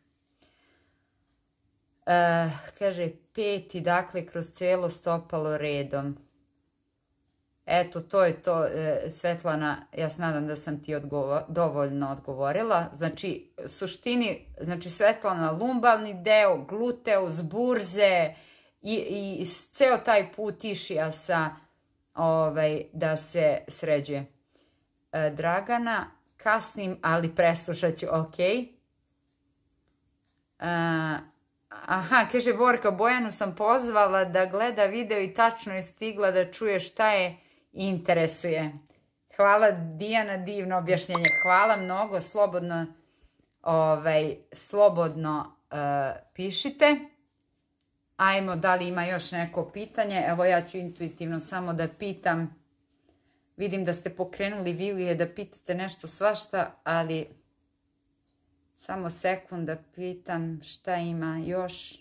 Kaže, 5, dakle, kroz cijelo stopalo redom. Eto, to je to, Svetlana, ja se nadam da sam ti dovoljno odgovorila. Znači, suštini, znači, Svetlana, lumbalni deo, gluteus, burze i ceo taj put išijasa da se sređuje. Dragana, kasnim, ali preslušat ću, ok. Aha, kaže Borka, Bojanu sam pozvala da gleda video i tačno je stigla da čuje šta je interesuje. Hvala, Dijana, divno objašnjenje. Hvala mnogo, slobodno slobodno pišite. Ajmo, da li ima još neko pitanje? Evo ja ću intuitivno samo da pitam. Vidim da ste pokrenuli Vilije da pitate nešto svašta, ali samo sekund da pitam šta ima još.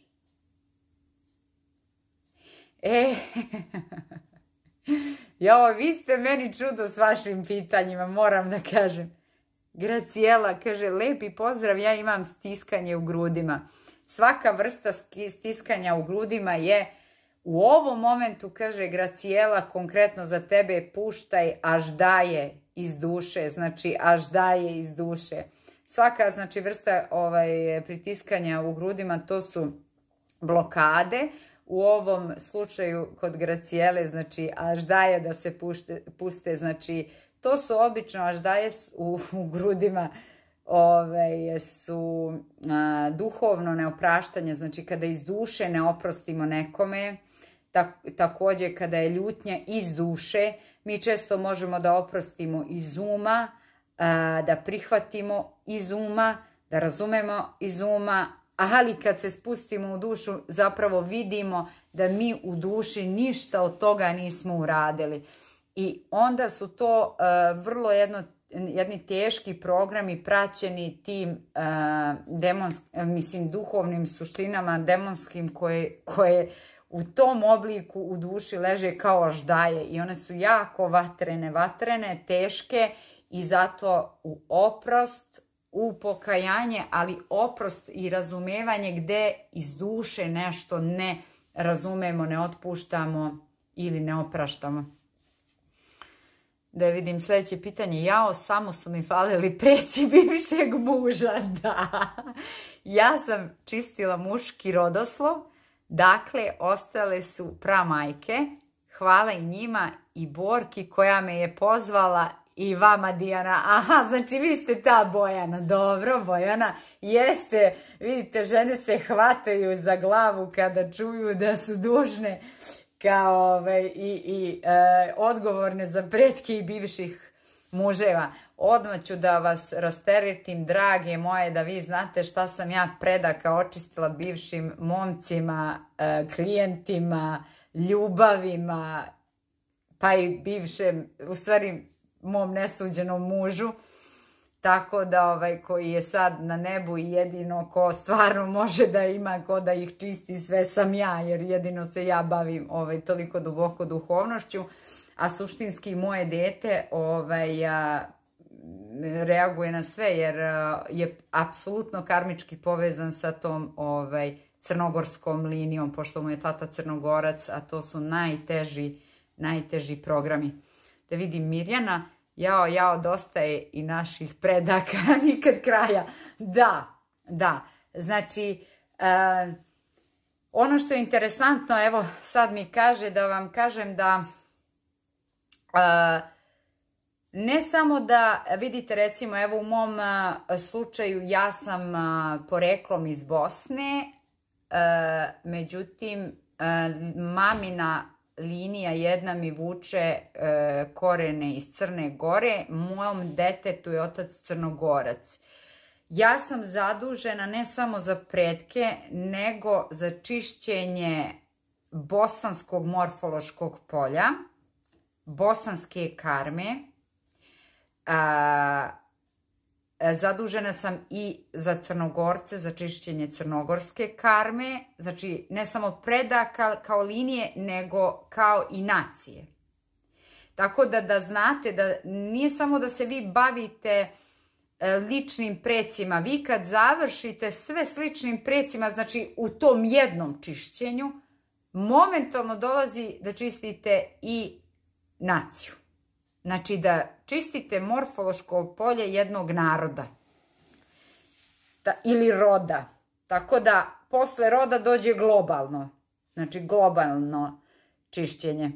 Jo, vi ste meni čudo s vašim pitanjima, moram da kažem. Gracijela kaže, lepi pozdrav, ja imam stiskanje u grudima. Svaka vrsta stiskanja u grudima je u ovom momentu, kaže Gracijela, konkretno za tebe, puštaj aždaje iz duše, znači aždaje iz duše. Svaka, znači, vrsta pritiskanja u grudima, to su blokade. U ovom slučaju kod Gracijele, znači aždaje da se puste, znači to su obično aždaje u grudima, su duhovno neopraštanje, znači kada iz duše ne oprostimo nekome, također kada je ljutnja iz duše, mi često možemo da oprostimo iz uma, da prihvatimo iz uma, da razumemo iz uma, ali kad se spustimo u dušu zapravo vidimo da mi u duši ništa od toga nismo uradili. I onda su to vrlo jedni teški programi praćeni tim duhovnim suštinama demonskim koje u tom obliku u duši leže kao aždaje i one su jako vatrene, teške i zato u oprost, u pokajanje, ali oprost i razumevanje gde iz duše nešto ne razumemo, ne otpuštamo ili ne opraštamo. Da vidim sljedeće pitanje. Jao, samo su mi falili preci bivšeg muža. Da. Ja sam čistila muški rodoslov. Dakle, ostale su pramajke. Hvala i njima i Borki koja me je pozvala i vama, Dijana. Aha, znači vi ste ta Bojana. Dobro, Bojana. Jeste, vidite, žene se hvataju za glavu kada čuju da su dužne kao odgovorne za pretke i bivših muževa. Odmah ću da vas rasteretim, drage moje, da vi znate šta sam ja predaka očistila bivšim momcima, klijentima, ljubavima, pa i bivšem, u stvari mom nesuđenom mužu. Tako da koji je sad na nebu i jedino ko stvarno može da ima ko da ih čisti sve sam ja, jer jedino se ja bavim toliko duboko duhovnošću, a suštinski moje dete reaguje na sve jer je apsolutno karmički povezan sa tom crnogorskom linijom, pošto mu je tata Crnogorac, a to su najteži programi. Da vidim Mirjana. Jao, dosta je i naših predaka, nikad kraja. Da. Znači, ono što je interesantno, evo sad mi kaže da vam kažem da ne samo da, vidite recimo, evo u mom slučaju ja sam poreklom iz Bosne, međutim mamina linija jedna mi vuče korene iz Crne Gore, mojom detetu je otac Crnogorac. Ja sam zadužena ne samo za pretke, nego za čišćenje bosanskog morfološkog polja, bosanske karme. Zadužena sam i za Crnogorce, za čišćenje crnogorske karme, znači ne samo predaka kao linije, nego kao i nacije. Tako da znate da nije samo da se vi bavite ličnim precima, vi kad završite sve s ličnim precima, znači u tom jednom čišćenju, momentalno dolazi da čistite i naciju. Znači da čistite morfološko polje jednog naroda ili roda. Tako da posle roda dođe globalno. Znači globalno čišćenje.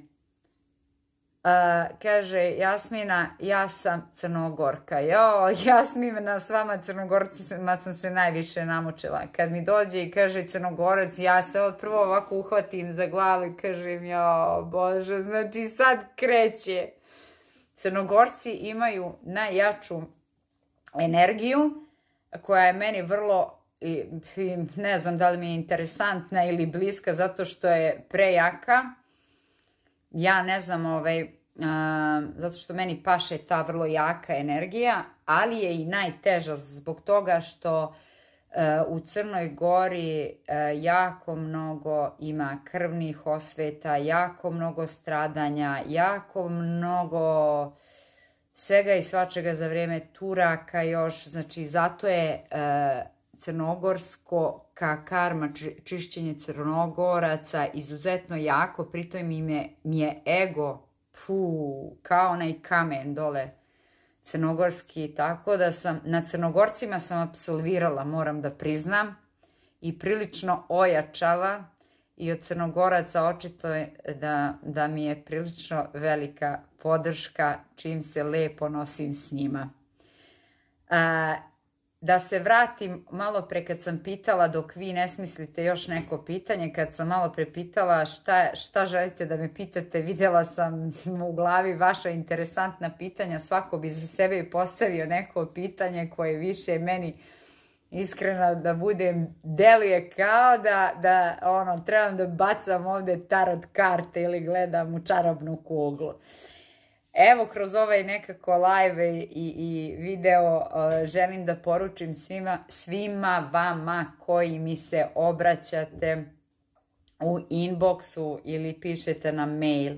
Kaže Jasmina, ja sam Crnogorka. Jasmina, s vama Crnogorcima sam se najviše namučila. Kad mi dođe i kaže Crnogorac, ja se prvo ovako uhvatim za glavu i kažem, Bože, znači sad kreće. Crnogorci imaju najjaču energiju, koja je meni vrlo, ne znam da li mi je interesantna ili bliska, zato što je prejaka. Ja ne znam, zato što meni paše ta vrlo jaka energija, ali je i najteža zbog toga što u Crnoj Gori jako mnogo ima krvnih osveta, jako mnogo stradanja, jako mnogo svega i svačega za vrijeme Turaka još. Znači, zato je crnogorsko karma, čišćenje Crnogoraca izuzetno jako, pritom mi je ego kao onaj kamen dole crnogorski, tako da na Crnogorcima sam apsolvirala, moram da priznam, i prilično ojačala, i od Crnogoraca očito je da mi je prilično velika podrška čim se lepo nosim s njima. Da se vratim malo pre kad sam pitala, dok vi ne smislite još neko pitanje, kad sam malo pre pitala šta želite da me pitate, vidjela sam u glavi vaša interesantna pitanja, svako bi za sebe postavio neko pitanje koje više meni, iskreno da budem, deluje kao da trebam da bacam ovde tarot karte ili gledam u čarobnu kuglu. Evo, kroz ovaj nekako live i video želim da poručim svima vama koji mi se obraćate u inboxu ili pišete na mail.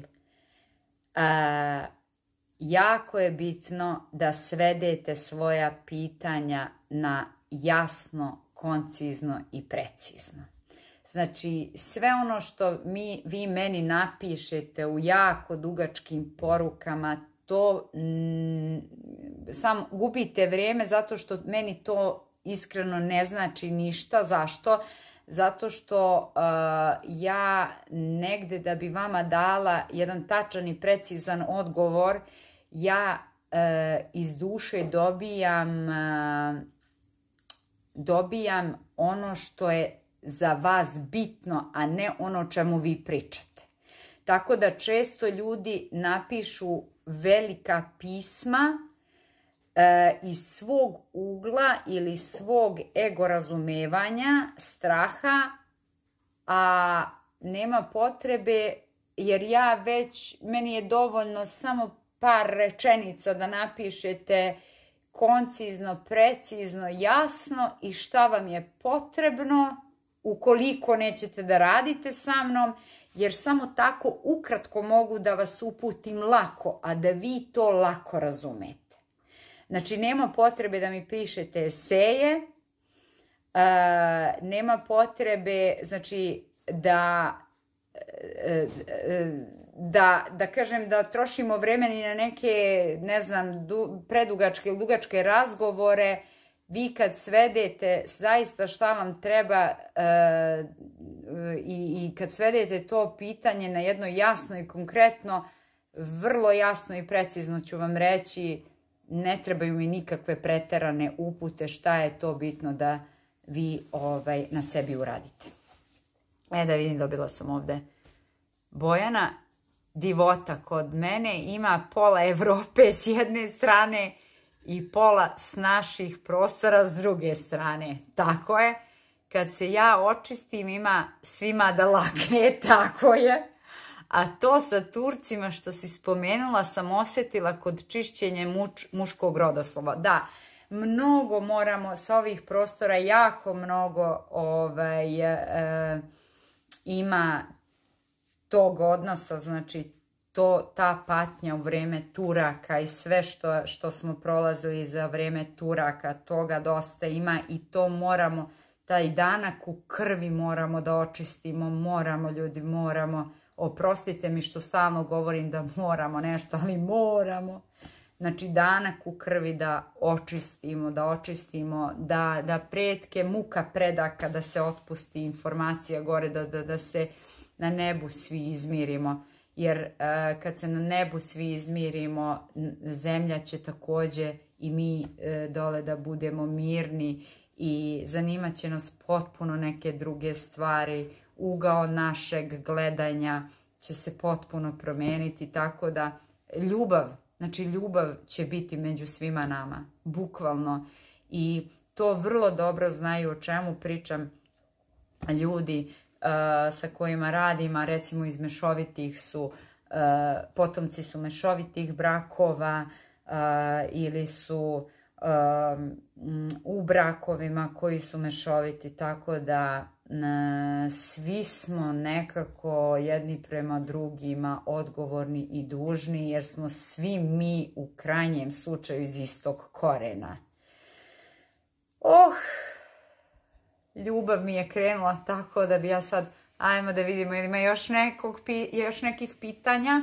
Jako je bitno da svedete svoja pitanja na jasno, koncizno i precizno. Znači, sve ono što vi meni napišete u jako dugačkim porukama, to samo gubite vrijeme, zato što meni to iskreno ne znači ništa. Zašto? Zato što ja negde da bi vama dala jedan tačan i precizan odgovor, ja iz duše dobijam ono što je za vas bitno, a ne ono o čemu vi pričate. Tako da često ljudi napišu velika pisma iz svog ugla ili svog ego razumevanja, straha, a nema potrebe, jer meni je dovoljno samo par rečenica da napišete koncizno, precizno, jasno i šta vam je potrebno, ukoliko nećete da radite sa mnom, jer samo tako ukratko mogu da vas uputim lako, a da vi to lako razumete. Znači, nema potrebe da mi pišete eseje, nema potrebe, znači, da kažem da trošimo vremeni na neke, ne znam, predugačke ili dugačke razgovore. Vi kad svedete zaista šta vam treba i kad svedete to pitanje na jedno jasno i konkretno, vrlo jasno i precizno ću vam reći, ne trebaju mi nikakve preterane upute šta je to bitno da vi na sebi uradite. Da vidim, dobila sam ovde Bojana. Divota kod mene ima pola Evrope s jedne strane i pola s naših prostora s druge strane. Tako je. Kad se ja očistim, ima svima da lakne, tako je. A to sa Turcima što si spomenula sam osjetila kod čišćenja muškog rodoslova. Da, mnogo moramo sa ovih prostora, jako mnogo ima tog odnosa, znači ta patnja u vrijeme Turaka i sve što smo prolazili za vrijeme Turaka, toga dosta ima i to moramo, taj danak u krvi moramo da očistimo, moramo ljudi, moramo, oprostite mi što stalno govorim da moramo nešto, ali moramo. Znači danak u krvi da očistimo, da pretke muka predaka, da se otpusti informacija gore, da se na nebu svi izmirimo. Jer kad se na nebu svi izmirimo, zemlja će također i mi dole da budemo mirni i zanimat će nas potpuno neke druge stvari. Ugao našeg gledanja će se potpuno promijeniti, tako da ljubav će biti među svima nama, bukvalno. I to vrlo dobro znaju o čemu pričam ljudi sa kojima radim, a recimo iz mešovitih su, potomci su mešovitih brakova ili su u brakovima koji su mešoviti, tako da svi smo nekako jedni prema drugima odgovorni i dužni, jer smo svi mi u krajnjem slučaju iz istog korena. Ljubav mi je krenula tako da bi ja sad, ajmo da vidimo ili ima još nekih pitanja.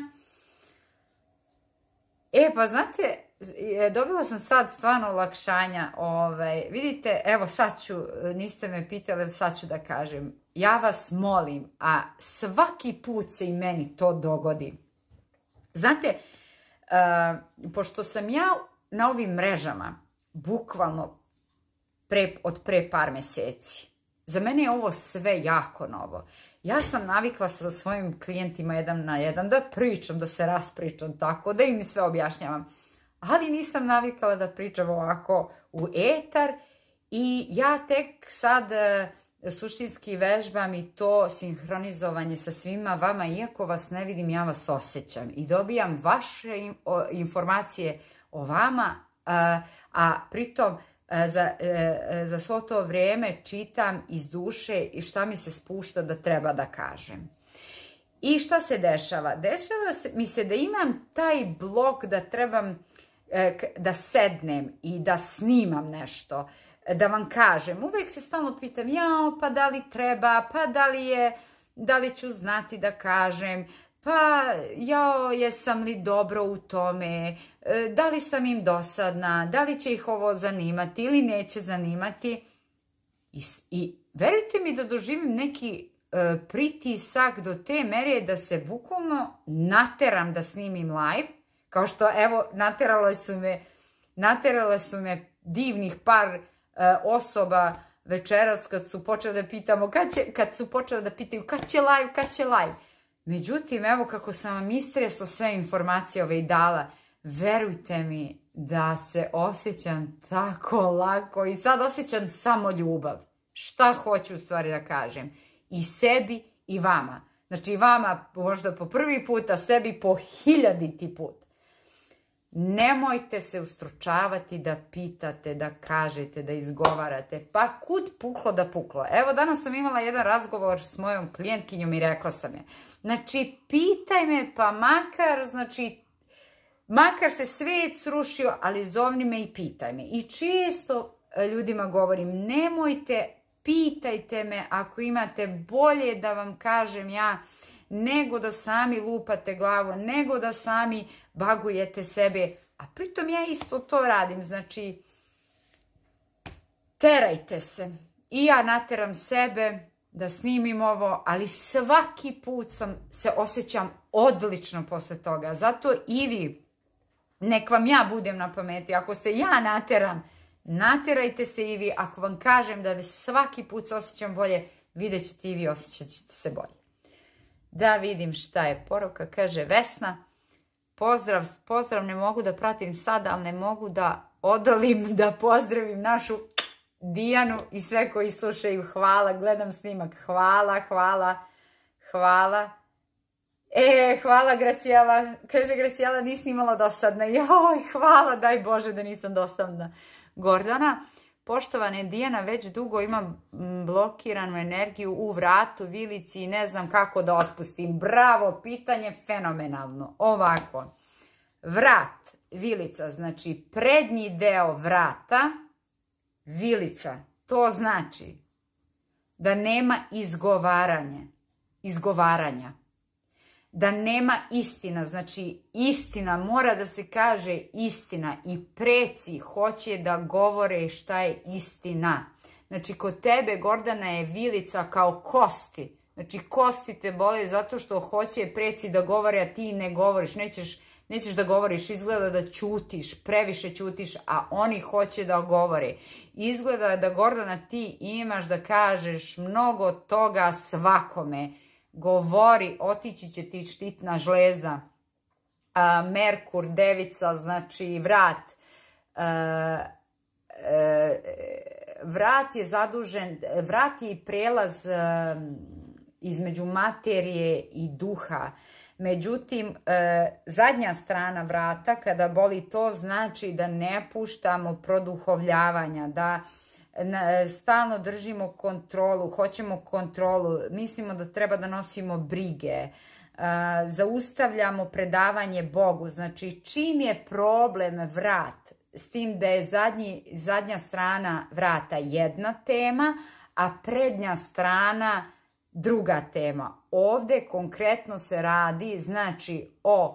Pa znate, dobila sam sad stvarno olakšanja. Vidite, evo sad ću, niste me pitali, sad ću da kažem. Ja vas molim, a svaki put se i meni to dogodi. Znate, pošto sam ja na ovim mrežama, bukvalno od pre par meseci, za mene je ovo sve jako novo. Ja sam navikla sa svojim klijentima jedan na jedan da pričam, da se raspričam tako, da im sve objašnjavam. Ali nisam navikala da pričam ovako u etar i ja tek sad suštinski vežbam i to sinhronizovanje sa svima vama, iako vas ne vidim, ja vas osjećam i dobijam vaše informacije o vama, a pritom za svo to vrijeme čitam iz duše i šta mi se spušta da treba da kažem. I šta se dešava? Dešava mi se da imam taj blok da trebam da sednem i da snimam nešto, da vam kažem. Uvijek se stalno pitam, pa da li treba, pa da li ću znati da kažem, pa jesam li dobro u tome, da li sam im dosadna, da li će ih ovo zanimati ili neće zanimati. I verujte mi da doživim neki pritisak do te mere da se bukvalno nateram da snimim live, kao što, evo, naterale su me divnih par osoba večeras kad su počele da pitamo, kad su počele da pitaju kad će live. Međutim, evo kako sam vam istresla sve informacije i dala, verujte mi da se osjećam tako lako i sad osjećam samo ljubav. Šta hoću u stvari da kažem? I sebi i vama. Znači vama možda po prvi put, a sebi po 1000. put. Nemojte se ustručavati da pitate, da kažete, da izgovarate. Pa kud puklo da puklo. Evo danas sam imala jedan razgovor s mojom klijentkinjom i rekla sam je. Znači pitaj me pa makar se svijet srušio, ali zovni me i pitaj me. I često ljudima govorim, nemojte, pitajte me ako imate bolje da vam kažem ja, nego da sami lupate glavu, nego da sami bagujete sebe. A pritom ja isto to radim, znači terajte se. I ja nateram sebe da snimim ovo, ali svaki put se osjećam odlično posle toga. Zato i vi, nek vam ja budem na pameti, ako se ja nateram, naterajte se i vi. Ako vam kažem da svaki put se osjećam bolje, vidjet ćete i vi, osjećat ćete se bolje. Da vidim šta je poruka, kaže Vesna. Pozdrav, ne mogu da pratim sada, ali ne mogu da odolim da pozdravim našu Dijanu i sve koji slušaju. Hvala, gledam snimak. Hvala. Hvala Gracijela. Kaže Gracijela, nisi imala dosadna. Hvala, daj Bože da nisam dosadna. Gordana, poštovane Dijana, već dugo imam blokiranu energiju u vratu, vilici i ne znam kako da otpustim. Bravo, pitanje fenomenalno. Ovako, vrat, vilica, znači prednji deo vrata, vilica, to znači da nema izgovaranja, da nema istina, znači istina, mora da se kaže istina i preci hoće da govore šta je istina. Znači kod tebe, Gordana, je vilica kao kosti, znači kosti te bole zato što hoće preci da govore, a ti ne govoriš, nećeš da govoriš, izgleda da ćutiš, previše ćutiš, a oni hoće da govore. Izgleda da, Gordana, ti imaš da kažeš mnogo toga svakome. Govori, otići će ti štitna žlezda, Merkur, devica, znači vrat, vrat je zadužen, vrat je i prelaz između materije i duha. Međutim, zadnja strana vrata, kada boli, to znači da ne puštamo produhovljavanja, da stalno držimo kontrolu, hoćemo kontrolu, mislimo da treba da nosimo brige, zaustavljamo predavanje Bogu. Znači, čim je problem vrat, s tim da je zadnja strana vrata jedna tema, a prednja strana druga tema. Ovdje konkretno se radi, znači, o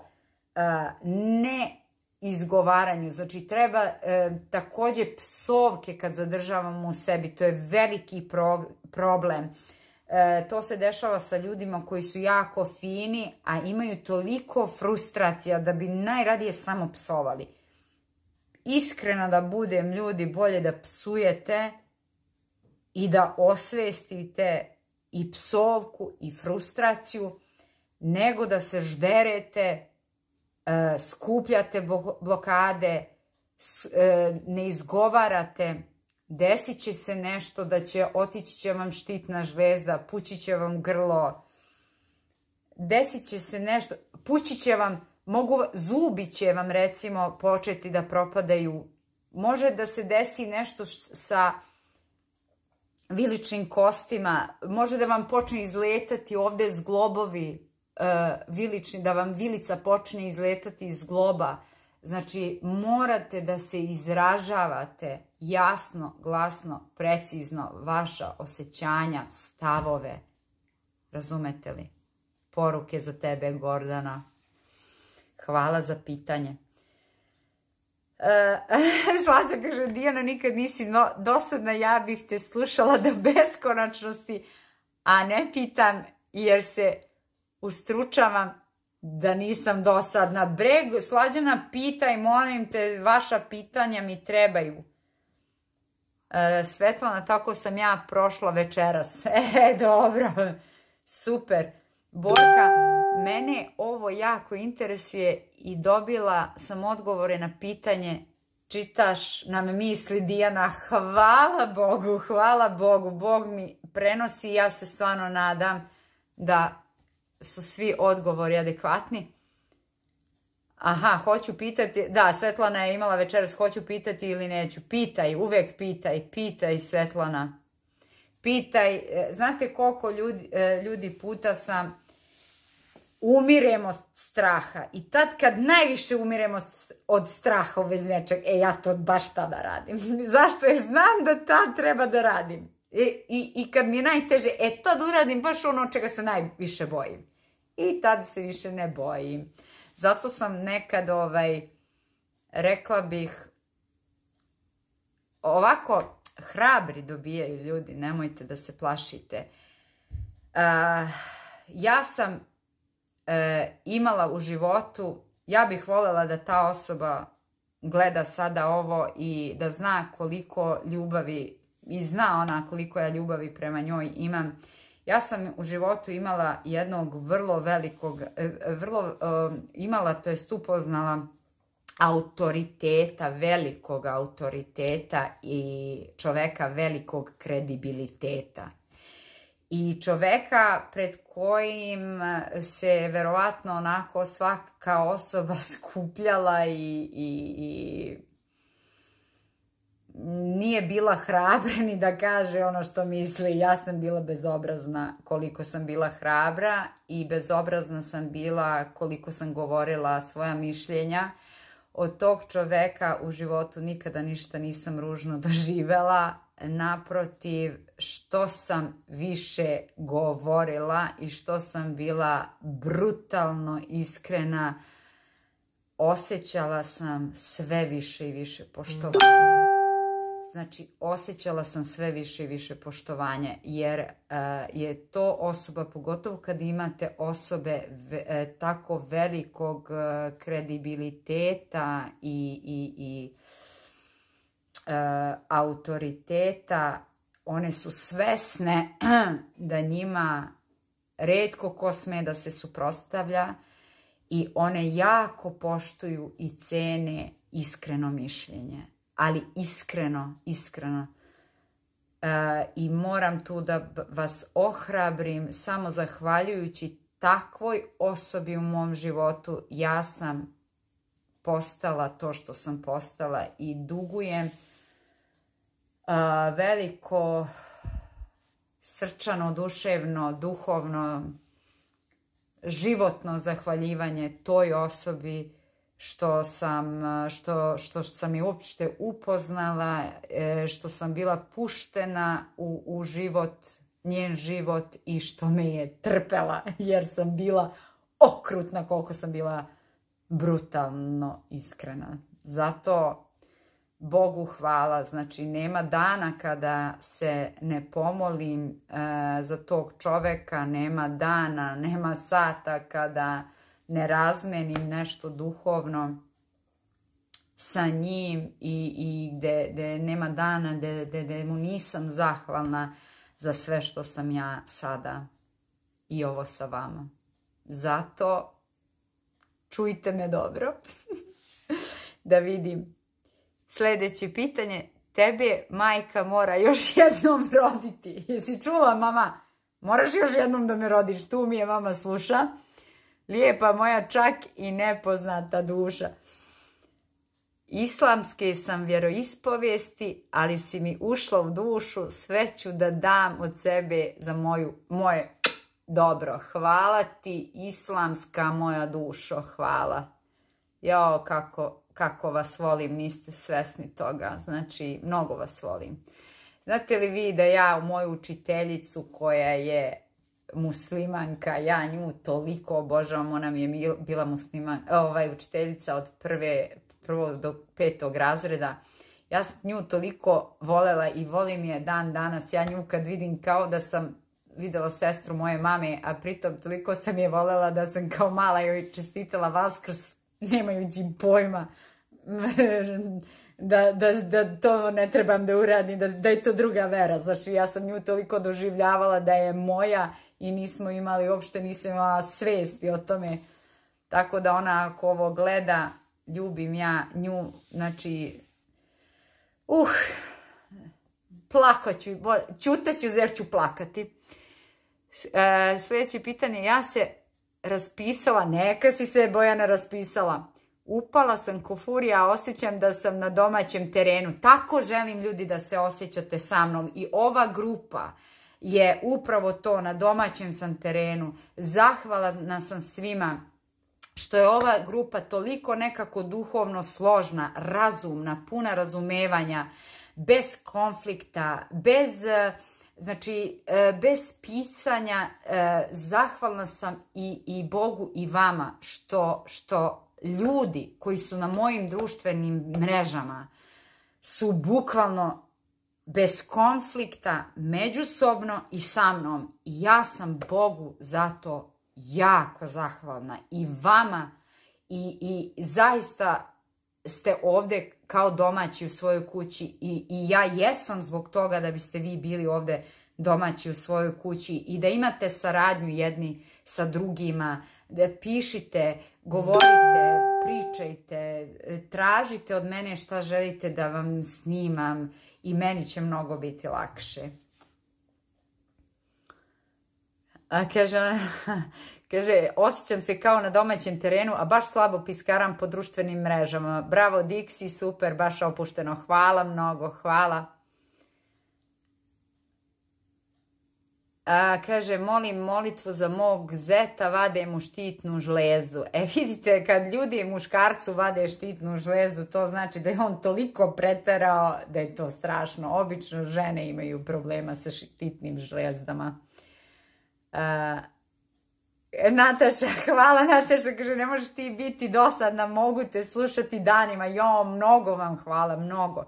neizgovaranju. Znači, treba također psovke kad zadržavamo u sebi. To je veliki problem. To se dešava sa ljudima koji su jako fini, a imaju toliko frustracija da bi najradije samo psovali. Iskreno da budem, ljudi, bolje da psujete i da osvestite i psovku i frustraciju, nego da se žderete, skupljate blokade, ne izgovarate. Desit će se nešto da otići će vam štitna žlezda, pući će vam grlo, desit će se nešto, pući će vam, zubi će vam recimo početi da propadaju. Može da se desi nešto sa viličnim kostima, može da vam počne izletati ovdje zglobovi vilični, da vam vilica počne izletati iz zgloba. Znači, morate da se izražavate jasno, glasno, precizno, vaša osjećanja, stavove. Razumete li? Poruke za tebe, Gordana. Hvala za pitanje. Slađa kaže, Dijana, nikad nisi dosadna, ja bih te slušala do beskonačnosti, a ne pitam jer se ustručavam da nisam dosadna. Slađana, pitaj, molim te, vaša pitanja mi trebaju. Svetlana, tako sam ja prošla večeras. Dobro, super. Borka, mene ovo jako interesuje i dobila sam odgovore na pitanje. Čitaš nam misli, Dijana. Hvala Bogu, hvala Bogu. Bog mi prenosi i ja se stvarno nadam da su svi odgovori adekvatni. Aha, hoću pitati, da, Svetlana je imala večeras, hoću pitati ili neću. Pitaj, uvek pitaj Svetlana. Pitaj, znate koliko ljudi puta umiremo od straha i tad kad najviše umiremo od straha u vezi nečeg, ja to baš tada radim. Zašto? Jer znam da tad treba da radim. I kad mi je najteže, tad uradim baš ono čega se najviše bojim. I tad se više ne bojim. Zato sam nekad, rekla bih, ovako hrabri dobijaju ljudi, nemojte da se plašite. Ja sam imala u životu, ja bih voljela da ta osoba gleda sada ovo i da zna koliko ljubavi, i zna ona koliko ja ljubavi prema njoj imam. Ja sam u životu imala jednog vrlo velikog, to jest upoznala autoriteta, velikog autoriteta i čoveka velikog kredibiliteta. I čoveka pred kojim se verovatno onako svaka osoba skupljala i nije bila hrabra ni da kaže ono što misli. Ja sam bila bezobrazna koliko sam bila hrabra i bezobrazna sam bila koliko sam govorila svoja mišljenja. Od tog čoveka u životu nikada ništa nisam ružno doživela. Naprotiv, što sam više govorila i što sam bila brutalno iskrena, osjećala sam sve više i više poštovanja. Znači, osjećala sam sve više i više poštovanja, jer je to osoba, pogotovo kad imate osobe tako velikog kredibiliteta i autoriteta, one su svesne da njima retko ko sme da se suprotstavlja i one jako poštuju i cene iskreno mišljenje. Ali iskreno. i moram tu da vas ohrabrim, samo zahvaljujući takvoj osobi u mom životu ja sam postala to što sam postala i dugujem veliko srčano, duševno, duhovno, životno zahvaljivanje toj osobi što sam je uopšte upoznala, što sam bila puštena u život, njen život i što me je trpela jer sam bila okrutna koliko sam bila brutalno iskrena. Zato Bogu hvala, znači nema dana kada se ne pomolim za tog čoveka, nema dana, nema sata kada ne razmenim nešto duhovno sa njim i gde nema dana gde mu nisam zahvalna za sve što sam ja sada i ovo sa vama. Zato čujte me dobro da vidim. Sljedeće pitanje, tebe majka mora još jednom roditi. Jesi čula, mama? Moraš još jednom da me rodiš, tu mi je mama sluša. Lijepa moja čak i nepoznata duša. Islamske sam vjeroispovijesti, ali si mi ušla u dušu, sve ću da dam od sebe za moje dobro. Hvala ti, islamska moja dušo, hvala. Jao, kako vas volim, niste svesni toga, znači mnogo vas volim. Znate li vi da ja moju učiteljicu koja je muslimanka, ja nju toliko obožavam, ona mi je bila učiteljica od prvog do 5. razreda, ja sam nju toliko volela i volim je dan danas, ja nju kad vidim kao da sam videla sestru moje mame, a pritom toliko sam je volela da sam kao mala joj čestitala Vaskrs, nemajući pojma da to ne trebam da uradim, da je to druga vera. Znači ja sam nju toliko doživljavala da je moja i nisam imala svesti o tome. Tako da ona ako ovo gleda, ljubim ja nju, znači plakaću, ćutaću jer ću plakati. Sljedeće pitanje, ja se raspisala, neka si se Bojana raspisala. Upala sam ko furija, osjećam da sam na domaćem terenu. Tako želim ljudi da se osjećate sa mnom. I ova grupa je upravo to, na domaćem sam terenu. Zahvalna sam svima što je ova grupa toliko nekako duhovno složna, razumna, puna razumevanja, bez konflikta, bez pisanja. Zahvalna sam i Bogu i vama što ljudi koji su na mojim društvenim mrežama su bukvalno bez konflikta, međusobno i sa mnom. I ja sam Bogu zato jako zahvalna i vama i zaista ste ovdje kao domaći u svojoj kući i ja jesam zbog toga da biste vi bili ovdje domaći u svojoj kući i da imate saradnju jedni sa drugima, da pišite, govorite, pričajte, tražite od mene šta želite da vam snimam i meni će mnogo biti lakše. Kaže, osjećam se kao na domaćem terenu, a baš slabo piskaram po društvenim mrežama. Bravo Dixi, super, baš opušteno. Hvala mnogo, hvala. Kaže, molim molitvu za mog zeta, vade mu štitnu žlezdu. Vidite, kad ljudi muškarcu vade štitnu žlezdu, to znači da je on toliko preterao da je to strašno. Obično žene imaju problema sa štitnim žlezdama. Nataša, hvala Nataša, kaže, ne možeš ti biti dosadna, mogu te slušati danima. Jo, mnogo vam hvala, mnogo.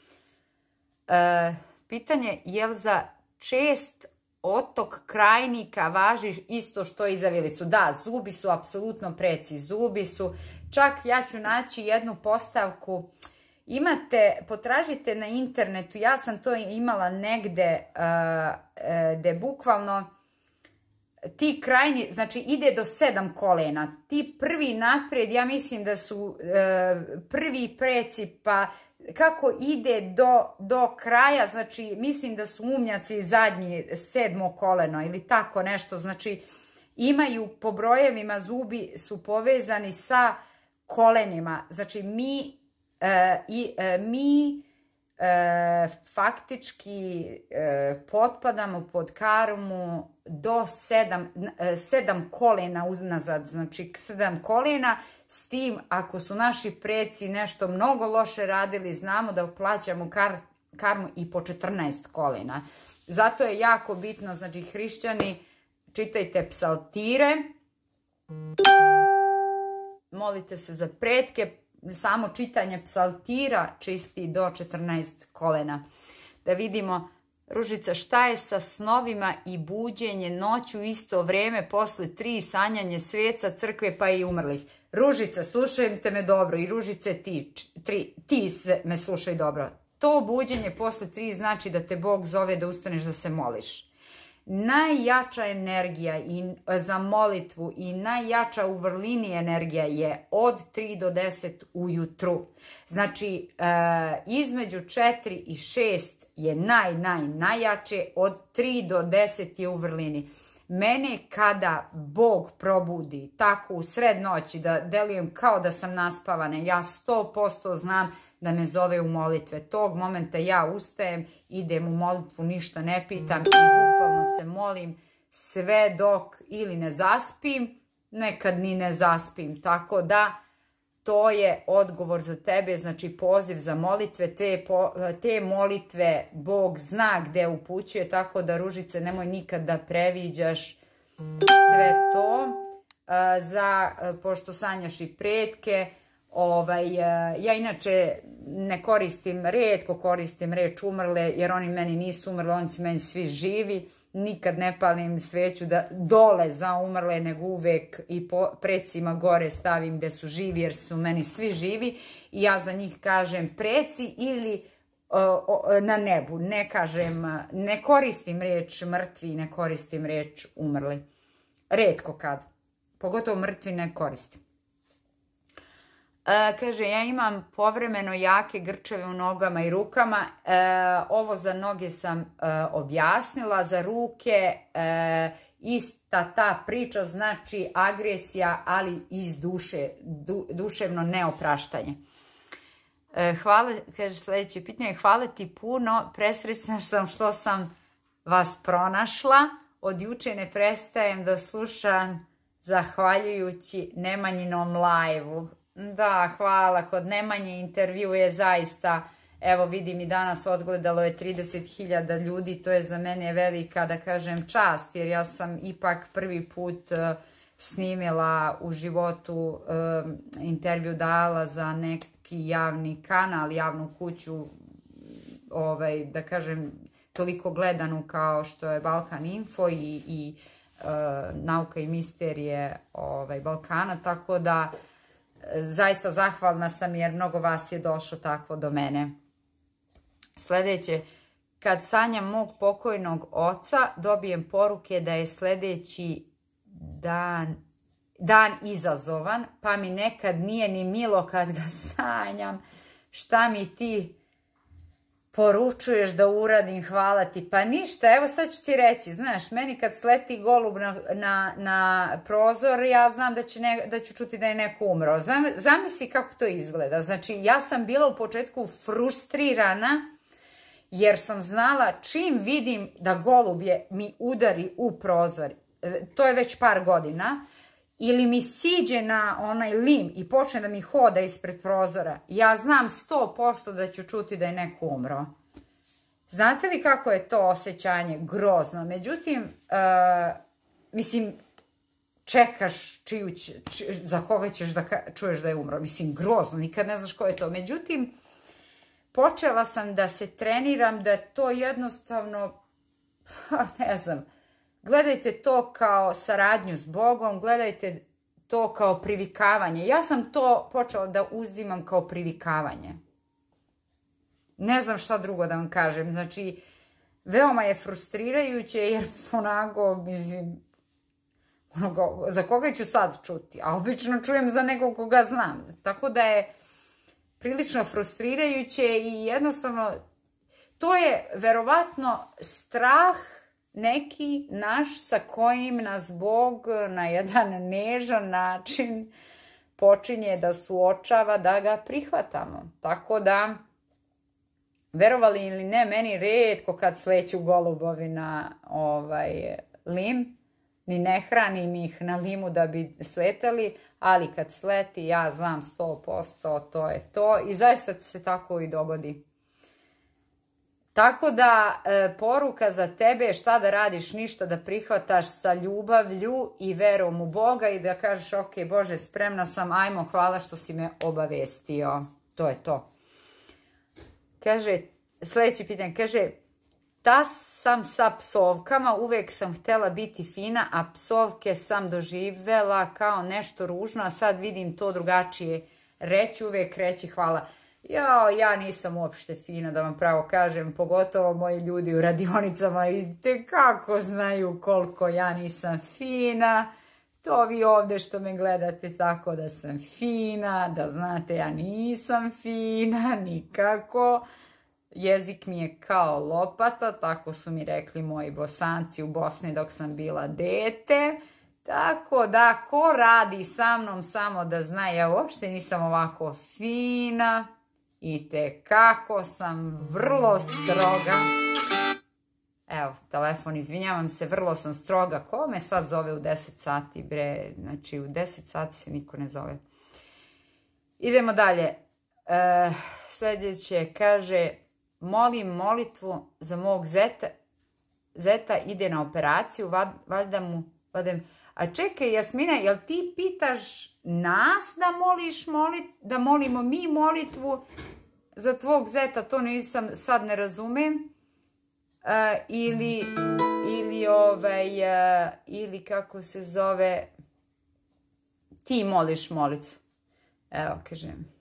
Pitanje, jel za čest otok krajnika važi isto što i za vilicu? Da, zubi su apsolutno preci, zubi su, čak ja ću naći jednu postavku, potražite na internetu, ja sam to imala negde, gde bukvalno ti krajnji, znači ide do 7 kolena, ti prvi naprijed, ja mislim da su prvi preci, pa kako ide do kraja, znači mislim da su umnjaci zadnji 7. koleno ili tako nešto, znači imaju po brojevima, zubi su povezani sa kolenima, znači mi faktički potpadamo pod karmu do 7 kolena unazad, znači 7 kolena, s tim ako su naši preci nešto mnogo loše radili, znamo da plaćamo karmu i po 14 kolena. Zato je jako bitno, znači hrišćani, čitajte psaltire, molite se za pretke, samo čitanje psaltira čisti do 14 kolena. Da vidimo, Ružica, šta je sa snovima i buđenje noću isto vrijeme posle 3 sanjanje sveca, crkve pa i umrlih? Ružica, slušajte me dobro, i Ružice ti me slušaj dobro. To buđenje posle 3 znači da te Bog zove da ustaneš da se moliš. Najjača energija za molitvu i najjača u vrlini energija je od 3 do 10 ujutru. Znači, između 4 i 6 je najjače, od 3 do 10 je u vrlini. Mene kada Bog probudi tako u sred noći da delujem kao da sam naspavana, ja 100% znam da me zove u molitve. Tog momenta ja ustajem, idem u molitvu, ništa ne pitam i bukvalno se molim sve dok ili ne zaspim, nekad ni ne zaspim. Tako da to je odgovor za tebe, znači poziv za molitve, te molitve Bog zna gde upućuje, tako da Ružice nemoj nikad da previđaš sve to. Pošto sanjaš i pretke, ja inače retko koristim reč umrle, jer oni meni nisu umrli, oni su meni svi živi. Nikad ne palim sveću dole za umrle, nego uvek i precima gore stavim gde su živi, jer su meni svi živi. I ja za njih kažem preci ili na nebu. Ne koristim reč mrtvi, ne koristim reč umrli. Retko kad. Pogotovo mrtvi ne koristim. Kaže, ja imam povremeno jake grčeve u nogama i rukama. Ovo za noge sam objasnila, za ruke ista ta priča, znači agresija, ali iz duše, duševno neopraštanje. Hvala, kaže sljedeće pitanje, hvala ti puno, presrećna sam što sam vas pronašla. Od juče ne prestajem da slušam zahvaljujući Nemanjinom live-u. Da, hvala, kod Nemanje intervju je zaista, evo vidim i danas odgledalo je 30.000 ljudi, to je za mene velika, da kažem, čast, jer ja sam ipak prvi put snimila u životu intervju, dala za neki javni kanal, javnu kuću, da kažem, toliko gledanu kao što je Balkan Info i Nauka i misterije Balkana, tako da zaista zahvalna sam jer mnogo vas je došlo tako do mene. Sljedeće, kad sanjam mog pokojnog oca, dobijem poruke da je sljedeći dan izazovan, pa mi nekad nije ni milo kad ga sanjam. Šta mi ti poručuješ da uradim, hvala ti? Pa ništa, evo sad ću ti reći, znaš, meni kad sleti golub na prozor, ja znam da ću čuti da je neko umro. Zamisli kako to izgleda. Znači, ja sam bila u početku frustrirana, jer sam znala čim vidim da golub mi udari u prozor, to je već par godina, ili mi siđe na onaj lim i počne da mi hoda ispred prozora, ja znam 100% da ću čuti da je neko umro. Znate li kako je to osjećanje? Grozno. Međutim, mislim, čekaš za koga ćeš da čuješ da je umro. Mislim, grozno, nikad ne znaš ko je to. Međutim, počela sam da se treniram, da to jednostavno, ne znam, gledajte to kao saradnju s Bogom, gledajte to kao privikavanje. Ja sam to počela da uzimam kao privikavanje. Ne znam šta drugo da vam kažem. Znači, veoma je frustrirajuće jer onako, mislim, za koga ću sad čuti? A obično čujem za nekog koga znam. Tako da je prilično frustrirajuće i jednostavno to je verovatno strah neki naš sa kojim nas Bog na jedan nežan način počinje da suočava da ga prihvatamo. Tako da, verovali ili ne, meni retko kad sleću golubovi na lim, ni ne hranim ih na limu da bi sletali, ali kad sleti ja znam 100% to je to i zaista se tako i dogodi. Tako da poruka za tebe je šta da radiš, ništa, da prihvataš sa ljubavlju i verom u Boga i da kažeš ok Bože spremna sam, ajmo, hvala što si me obavestio. To je to. Kaže, sljedeće pitanje, kaže, ta sam sa psovkama, uvijek sam htjela biti fina, a psovke sam doživjela kao nešto ružno, a sad vidim to drugačije. Reći uvijek, reći hvala. Ja nisam uopšte fina, da vam pravo kažem, pogotovo moji ljudi u radionicama i tekako znaju koliko ja nisam fina. To vi ovdje što me gledate tako da sam fina, da znate ja nisam fina, nikako. Jezik mi je kao lopata, tako su mi rekli moji Bosanci u Bosni dok sam bila dete. Tako da, ko radi sa mnom samo da zna, ja uopšte nisam ovako fina i tekako sam vrlo stroga. Evo, telefon, izvinjavam se, vrlo sam stroga. Ko me sad zove u 10 sati, bre? Znači, u 10 sati se niko ne zove. Idemo dalje. Sljedeće, kaže, molim molitvu za mog zeta. Zeta ide na operaciju, valjda mu... A čekaj, Jasmina, jel ti pitaš nas da molimo mi molitvu za tvog zeta? To nisam, sad ne razumem. Ili kako se zove, ti moliš molitvu. Evo, kažem.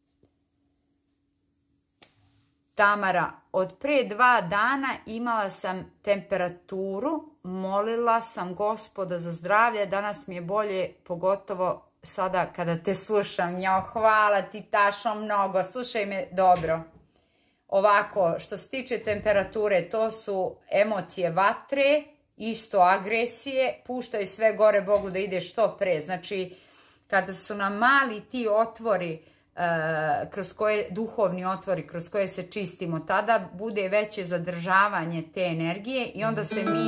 Tamara, od pre 2 dana imala sam temperaturu, molila sam Gospoda za zdravlje, danas mi je bolje, pogotovo sada kada te slušam. Jo, hvala ti Tašo mnogo, slušaj me dobro. Ovako, što se tiče temperature, to su emocije vatre, isto agresije, puštaj sve gore Bogu da ide što pre. Znači, kada su nam mali ti otvori, duhovni otvori kroz koje se čistimo, tada bude veće zadržavanje te energije i onda se mi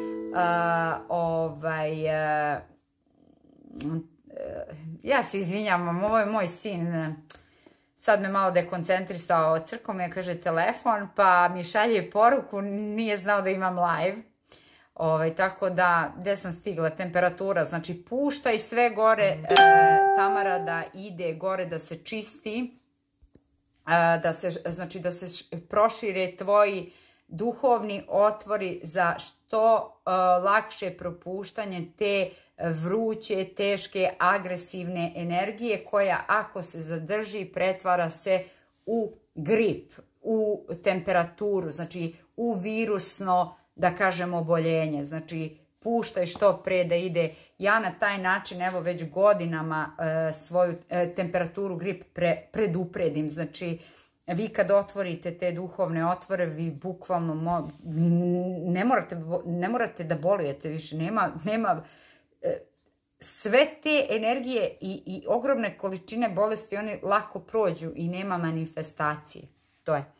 ja se izvinjavam, ovo je moj sin, sad me malo dekoncentrisao, crko me, kaže telefon, pa mi šalje poruku, nije znao da imam live. Tako da, gdje sam stigla, temperatura, znači puštaj sve gore, Tamara, da ide gore, da se čisti, znači da se prošire tvoji duhovni otvori za što lakše propuštanje te vruće, teške, agresivne energije koja ako se zadrži pretvara se u grip, u temperaturu, znači u virusno, da kažemo, oboljenje. Znači, puštaj što pre da ide. Ja na taj način, evo, već godinama svoju temperaturu, grip predupredim. Znači, vi kad otvorite te duhovne otvore, vi bukvalno ne morate da bolujete više. Nema sve te energije i ogromne količine bolesti, one lako prođu i nema manifestacije. To je.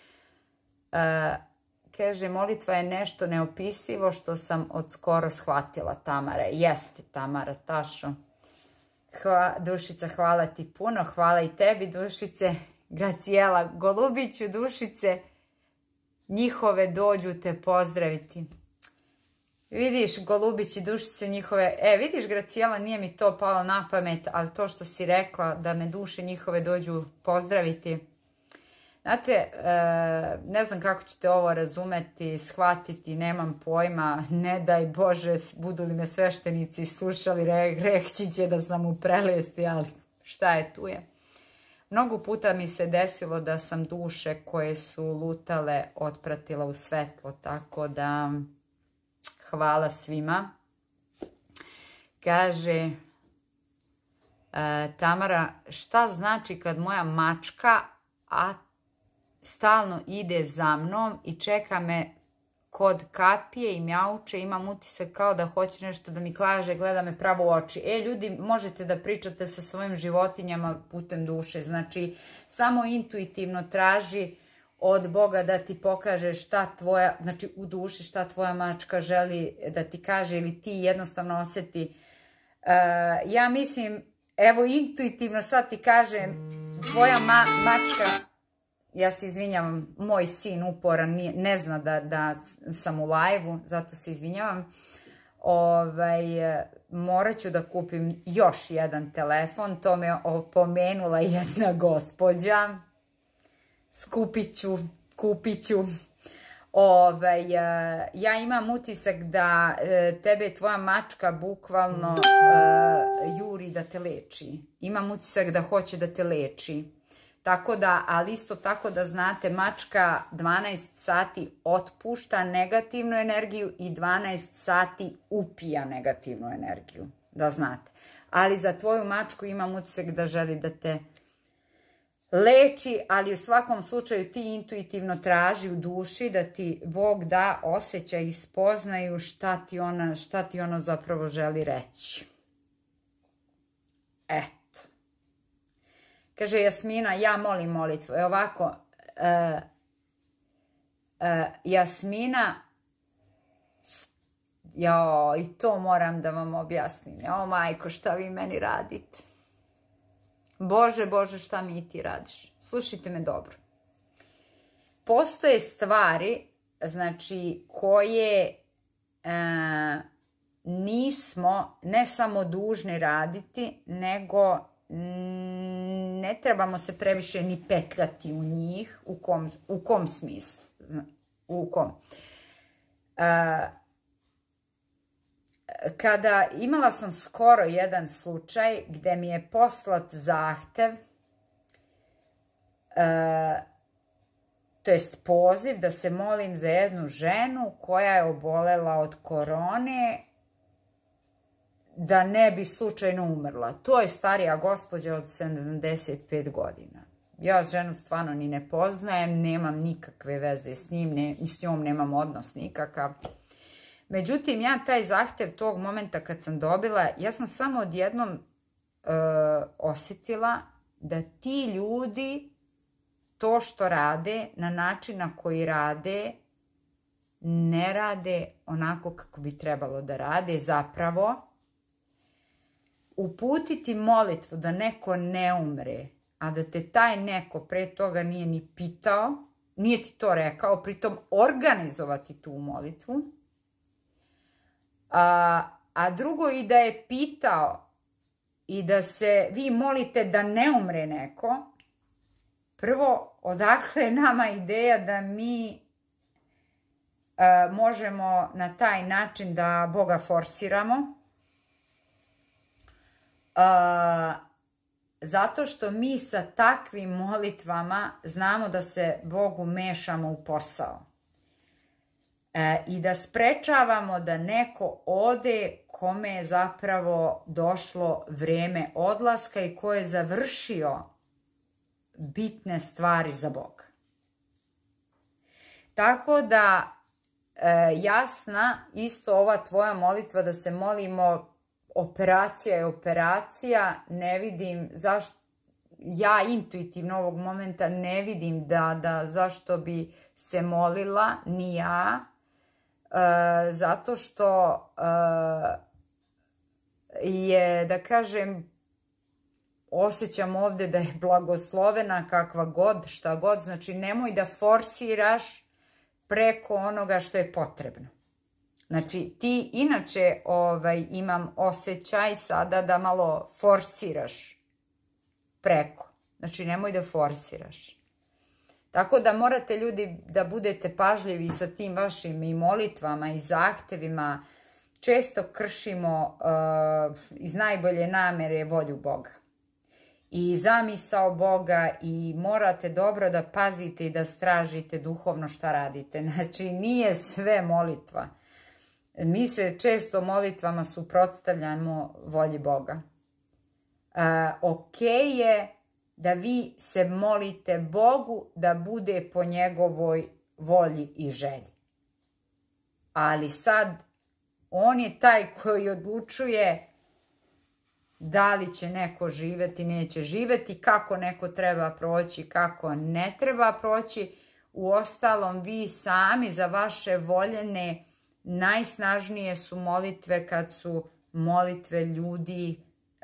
Kaže, molitva je nešto neopisivo što sam od skoro shvatila, Tamara. Jeste, Tamara, Tašo. Dušica, hvala ti puno. Hvala i tebi, Dušice. Gracijela, Golubiću, Dušice, njihove dođu te pozdraviti. Vidiš, Golubići, Dušice njihove... vidiš, Gracijela, nije mi to palo na pamet, ali to što si rekla da me duše njihove dođu pozdraviti... Znate, ne znam kako ćete ovo razumeti, shvatiti, nemam pojma, ne daj Bože, budu li me sveštenici slušali, reći će da sam u prelesti, ali šta je tu je. Mnogo puta mi se desilo da sam duše koje su lutale otpratila u svetlo, tako da hvala svima. Kaže... Tamara, šta znači kad moja mačka stalno ide za mnom i čeka me kod kapije i mjauče, imam utisak kao da hoće nešto da mi kaže, gleda me pravo u oči. Ljudi, možete da pričate sa svojim životinjama putem duše, znači samo intuitivno traži od Boga da ti pokaže šta tvoja, znači u duši šta tvoja mačka želi da ti kaže ili ti jednostavno osjeti. Ja mislim, evo intuitivno sad ti kažem, tvoja mačka, ja se izvinjavam, moj sin uporan ne zna da sam u live-u, zato se izvinjavam. Morat ću da kupim još jedan telefon, to me opomenula jedna gospođa. Kupit ću. Ja imam utisak da tebe tvoja mačka bukvalno juri da te leči. Imam utisak da hoće da te leči. Tako da, ali isto tako da znate, mačka 12 sati otpušta negativnu energiju i 12 sati upija negativnu energiju. Da znate. Ali za tvoju mačku imam utisak da želi da te leči, ali u svakom slučaju ti intuitivno traži u duši da ti Bog da osjećaj i spoznaju šta ti ono zapravo želi reći. Eto. Kaže Jasmina, ja molim molitvu. Ovako, Jasmina, i to moram da vam objasnim. Majko, šta vi meni radite? Bože, Bože, šta mi ti radiš? Slušajte me dobro. Postoje stvari, znači, koje nismo ne samo dužni raditi, nego ne trebamo se previše ni petljati u njih. U kom smislu? U kom? Imala sam skoro jedan slučaj gdje mi je poslat zahtev, to jest poziv da se molim za jednu ženu koja je obolela od korone, da ne bi slučajno umrla. To je starija gospođa od 75 godina. Ja ženu stvarno ni ne poznajem, nemam nikakve veze s njom nemam odnos nikakav. Međutim, ja taj zahtev tog momenta kad sam dobila, ja sam samo odjednom osjetila da ti ljudi to što rade na način na koji rade, ne rade onako kako bi trebalo da rade. Zapravo, uputiti molitvu da neko ne umre, a da te taj neko pre toga nije ni pitao, nije ti to rekao, pritom organizovati tu molitvu, a drugo i da je pitao i da se vi molite da ne umre neko. Prvo, odakle je nama ideja da mi možemo na taj način da Boga forsiramo? Zato što mi sa takvim molitvama znamo da se Bogu mešamo u posao. I da sprečavamo da neko ode kome je zapravo došlo vreme odlaska i ko je završio bitne stvari za Boga. Tako da, jasna, isto ova tvoja molitva da se molimo, operacija je operacija, ne vidim zašto, ja intuitivno ovog momenta ne vidim da zašto bi se molila, ni ja, zato što je, da kažem, osjećam ovdje da je blagoslovena kakva god, šta god, znači nemoj da forsiraš preko onoga što je potrebno. Znači ti inače imam osjećaj sada da malo forsiraš preko, znači nemoj da forsiraš. Tako da morate ljudi da budete pažljivi sa tim vašim i molitvama i zahtevima. Često kršimo iz najbolje namere volju Boga i zamisao Boga i morate dobro da pazite i da stražite duhovno šta radite. Znači nije sve molitva. Mi se često molitvama suprotstavljamo volji Boga. ok je da vi se molite Bogu da bude po njegovoj volji i želji. Ali sad, on je taj koji odlučuje da li će neko živjeti, neće živjeti, kako neko treba proći, kako ne treba proći. Uostalom, vi sami za vaše voljene najsnažnije su molitve kad su molitve ljudi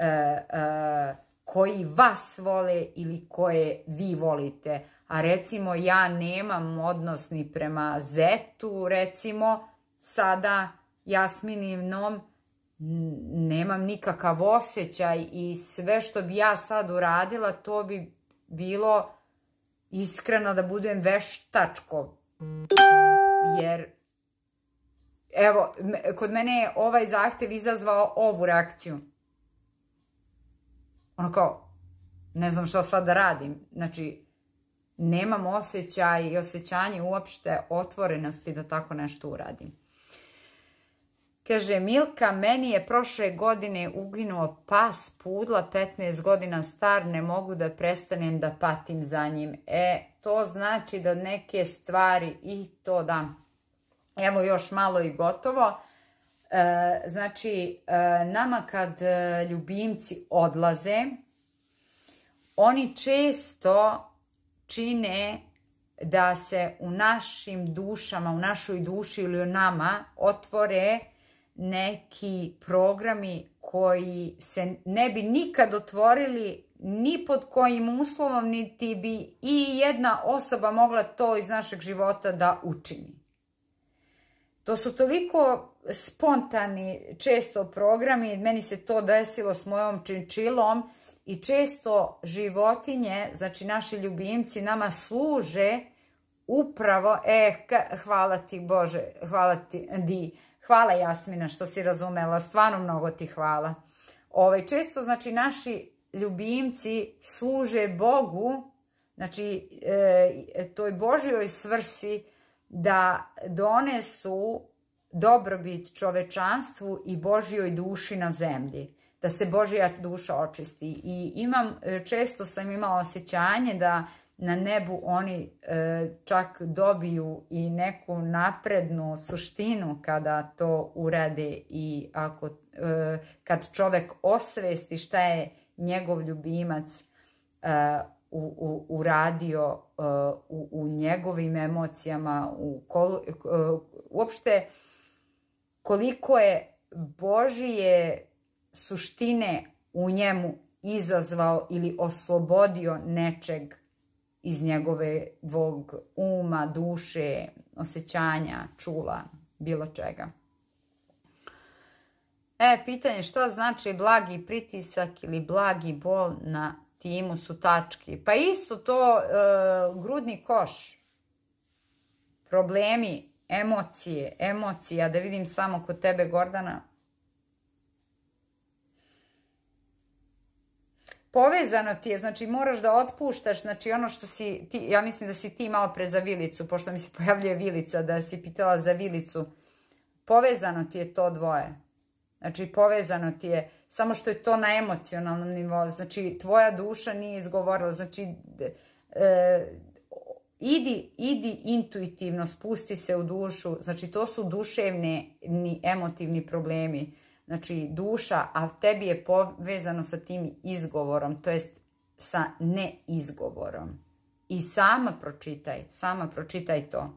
koji vas vole ili koje vi volite. A recimo ja nemam odnos ni prema zetu, recimo sada Jasmininom, nemam nikakav osjećaj i sve što bi ja sad uradila to bi bilo iskreno da budem veštačko. Jer evo, kod mene je ovaj zahtev izazvao ovu reakciju. Ono kao, ne znam što sad da radim. Znači, nemam osjećaj i osjećanje uopšte otvorenosti da tako nešto uradim. Kaže, Milka, meni je prošle godine uginuo pas pudla, 15 godina star, ne mogu da prestanem da patim za njim. To znači da neke stvari i to da. Evo još malo i gotovo. Znači, nama kad ljubimci odlaze, oni često čine da se u našim dušama, u našoj duši ili u nama otvore neki programi koji se ne bi nikad otvorili ni pod kojim uslovom, niti bi i jedna osoba mogla to iz našeg života da učini. To su toliko spontani često programi, meni se to desilo s mojom činčilom i često životinje, znači naši ljubimci, nama služe upravo, hvala ti Bože, hvala ti Di, hvala Jasmina što si razumela, stvarno mnogo ti hvala. Često, znači, naši ljubimci služe Bogu, znači, toj Božjoj svrsi da donesu dobrobit čovečanstvu i Božjoj duši na zemlji, da se Božja duša očisti. I često sam imala osjećanje da na nebu oni čak dobiju i neku naprednu suštinu kada to urade i kad čovek osvesti šta je njegov ljubimac uradio u njegovim emocijama, uopšte koliko je Božje suštine u njemu izazvao ili oslobodio nečeg iz njegovog uma, duše, osjećanja, čula, bilo čega. Pitanje šta znači blagi pritisak ili blagi bol na timusu tački. Pa isto to grudni koš, problemi, emocija, da vidim samo kod tebe, Gordana. Povezano ti je, znači moraš da otpuštaš, znači ono što si ti, ja mislim da si ti malo pre za vilicu, pošto mi se pojavljuje vilica, da si pitala za vilicu. Povezano ti je to dvoje. Znači povezano ti je, samo što je to na emocionalnom nivou, znači tvoja duša nije izgovorila, znači idi intuitivno, spusti se u dušu, znači to su duševni emotivni problemi. Znači duša, a tebi je povezano sa tim izgovorom, to jest sa neizgovorom. I sama pročitaj to.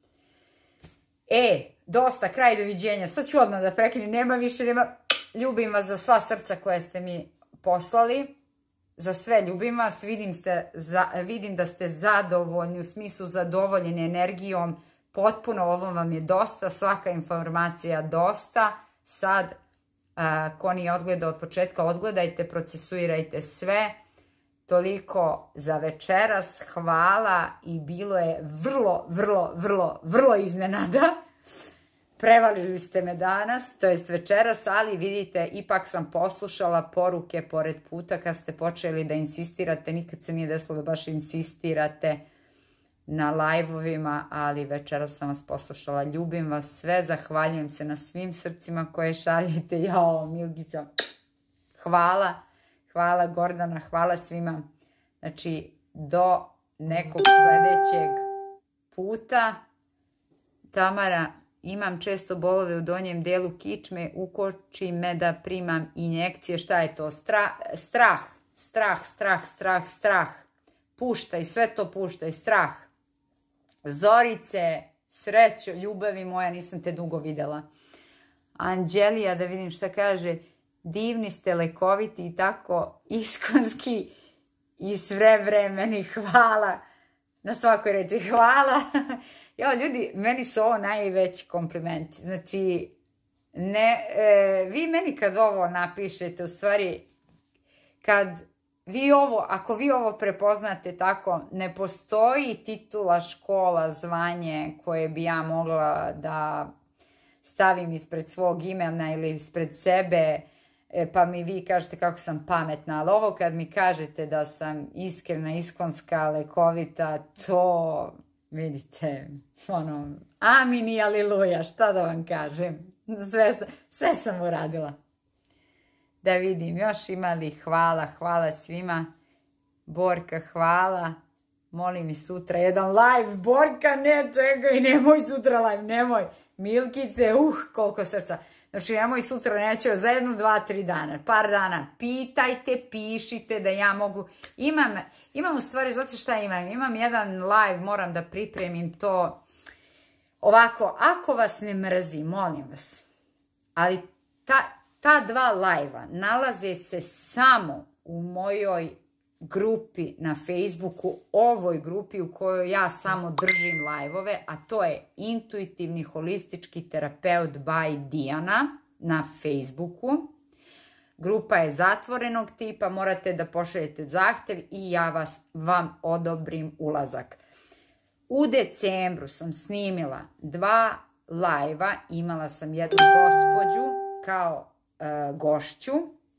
Dosta, kraj, doviđenja. Sad ću odmah da prekinem, nema više. Ljubim vas za sva srca koje ste mi poslali. Za sve ljubim vas. Vidim da ste zadovoljni, u smislu zadovoljeni energijom. Potpuno ovo vam je dosta, svaka informacija dosta. Sad, ko nije odgledao od početka, odgledajte, procesuirajte sve. Toliko za večeras, hvala i bilo je vrlo iznenada. Prevalili ste me danas, to jest večeras, ali vidite, ipak sam poslušala poruke pored puta kad ste počeli da insistirate, nikad se nije desilo da baš insistirate na live-ovima, ali večeras sam vas poslušala. Ljubim vas sve, zahvaljujem se na svim srcima koje šaljete. Jao, Milgica, hvala hvala Gordana, hvala svima. Znači, do nekog sljedećeg puta. Tamara, imam često bolove u donjem dijelu kičme, ukoči me da primam injekcije. Šta je to? Strah. Puštaj, sve to puštaj, strah. Zorice, srećo, ljubavi moja, nisam te dugo vidjela. Anđelija, da vidim šta kaže, divni ste, lekoviti i tako iskonski i svevremeni, hvala. Na svakoj reči hvala. Ja, ljudi, meni su ovo najveći komplimenti. Znači, vi meni kad ovo napišete, u stvari, ako vi ovo prepoznate tako, ne postoji titula, škola, zvanje koje bi ja mogla da stavim ispred svog imena ili ispred sebe, pa mi vi kažete kako sam pametna, ali ovo kad mi kažete da sam iskrena, iskonska, lekovita, to, vidite, amin i aliluja, šta da vam kažem, sve sam uradila. Da vidim, još ima li hvala svima. Borka, hvala. Molim i sutra jedan live. Borka, ne, čekaj, nemoj sutra live, nemoj. Milkice, koliko srca. Znači, nemoj sutra, neću, za 1, 2, 3 dana, par dana. Pitajte, pišite da ja mogu. Imam u stvari, znate šta imam? Imam jedan live, moram da pripremim to. Ovako, ako vas ne mrzi, molim vas, ali ta 2 live-a nalaze se samo u mojoj grupi na Facebooku, ovoj grupi u kojoj ja samo držim live-ove, a to je Intuitivni holistički terapeut by Dijana na Facebooku. Grupa je zatvorenog tipa, morate da pošaljete zahtev i ja vam odobrim ulazak. U decembru sam snimila 2 live-a, imala sam jednu gospođu kao gošću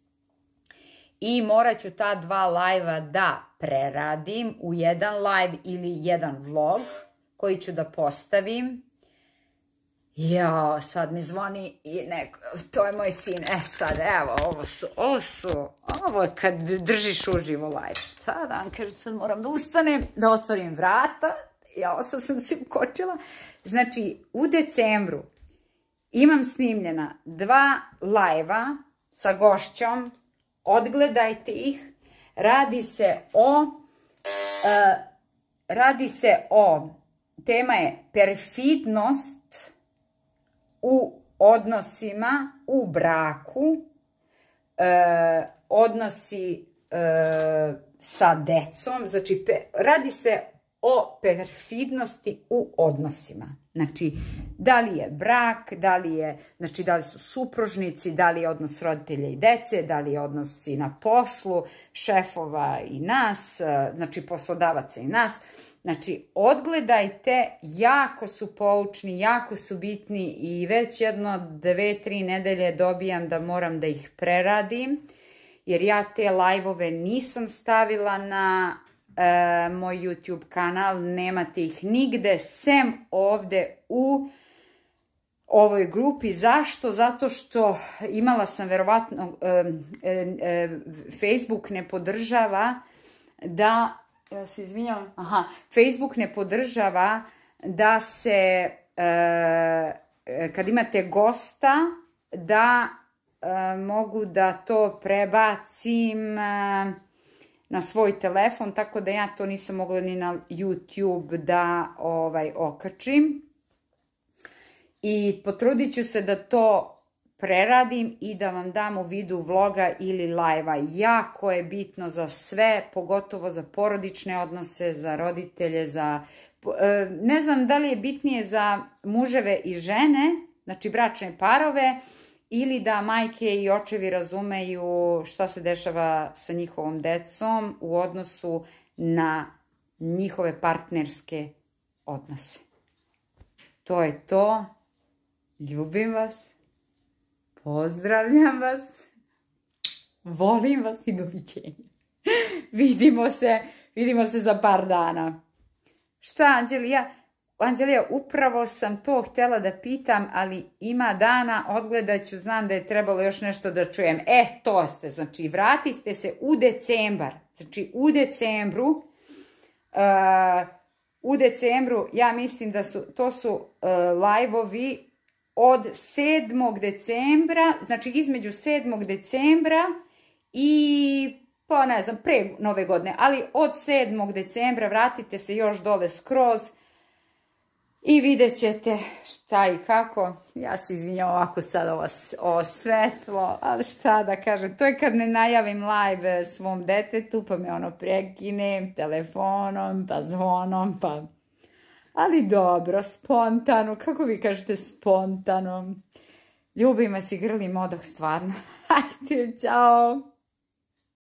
i morat ću ta 2 live-a da preradim u jedan live ili jedan vlog koji ću da postavim. Jao, sad mi zvoni i neko, to je moj sin, sad evo, ovo je kad držiš uživo live. Šta da vam kažem, sad moram da ustanem, da otvorim vrata, jao, sad sam se ukočila. Znači, u decembru imam snimljena 2 live-a sa gošćom, odgledajte ih, radi se o, tema je perfidnost u odnosima, u braku, odnosi sa decom, znači radi se o perfidnosti u odnosima. Znači, da li je brak, da li su supružnici, da li je odnos roditelja i dece, da li je odnosi na poslu, šefova i nas, znači poslodavaca i nas. Znači, odgledajte, jako su poučni, jako su bitni i već 1, 2, 3 nedelje dobijam da moram da ih preradim, jer ja te live-ove nisam stavila na moj YouTube kanal, nemate ih nigde, sem ovde u ovoj grupi. Zašto? Zato što imala sam verovatno, Facebook ne podržava da, ja se izvinjavam, Facebook ne podržava da se, kad imate gosta, da mogu da to prebacim na svoj telefon, tako da ja to nisam mogla ni na YouTube da okačim. I potrudit ću se da to preradim i da vam dam u vidu vloga ili live-a. Jako je bitno za sve, pogotovo za porodične odnose, za roditelje, ne znam da li je bitnije za muževe i žene, znači bračne parove, ili da majke i očevi razumeju šta se dešava sa njihovom decom u odnosu na njihove partnerske odnose. To je to. Ljubim vas. Pozdravljam vas. Volim vas i doviđenja. Vidimo se za par dana. Šta, Anđeli, Anđelija, upravo sam to htjela da pitam, ali ima dana, odgledat ću, znam da je trebalo još nešto da čujem. To ste, znači vratite se u decembar, znači u decembru, ja mislim da to su live-ovi od 7. decembra, znači između 7. decembra i pa ne znam, pre nove godine, ali od 7. decembra vratite se još dole skroz i vidjet ćete šta i kako. Ja se izvinjam ovako sad ovo svetlo, ali šta da kažem, to je kad ne najavim live svom detetu, pa me ono prekinem telefonom, pa zvonom, pa... Ali dobro, spontano, kako vi kažete spontano? Ljubim vas i grlim odoh stvarno. Hajde, čao!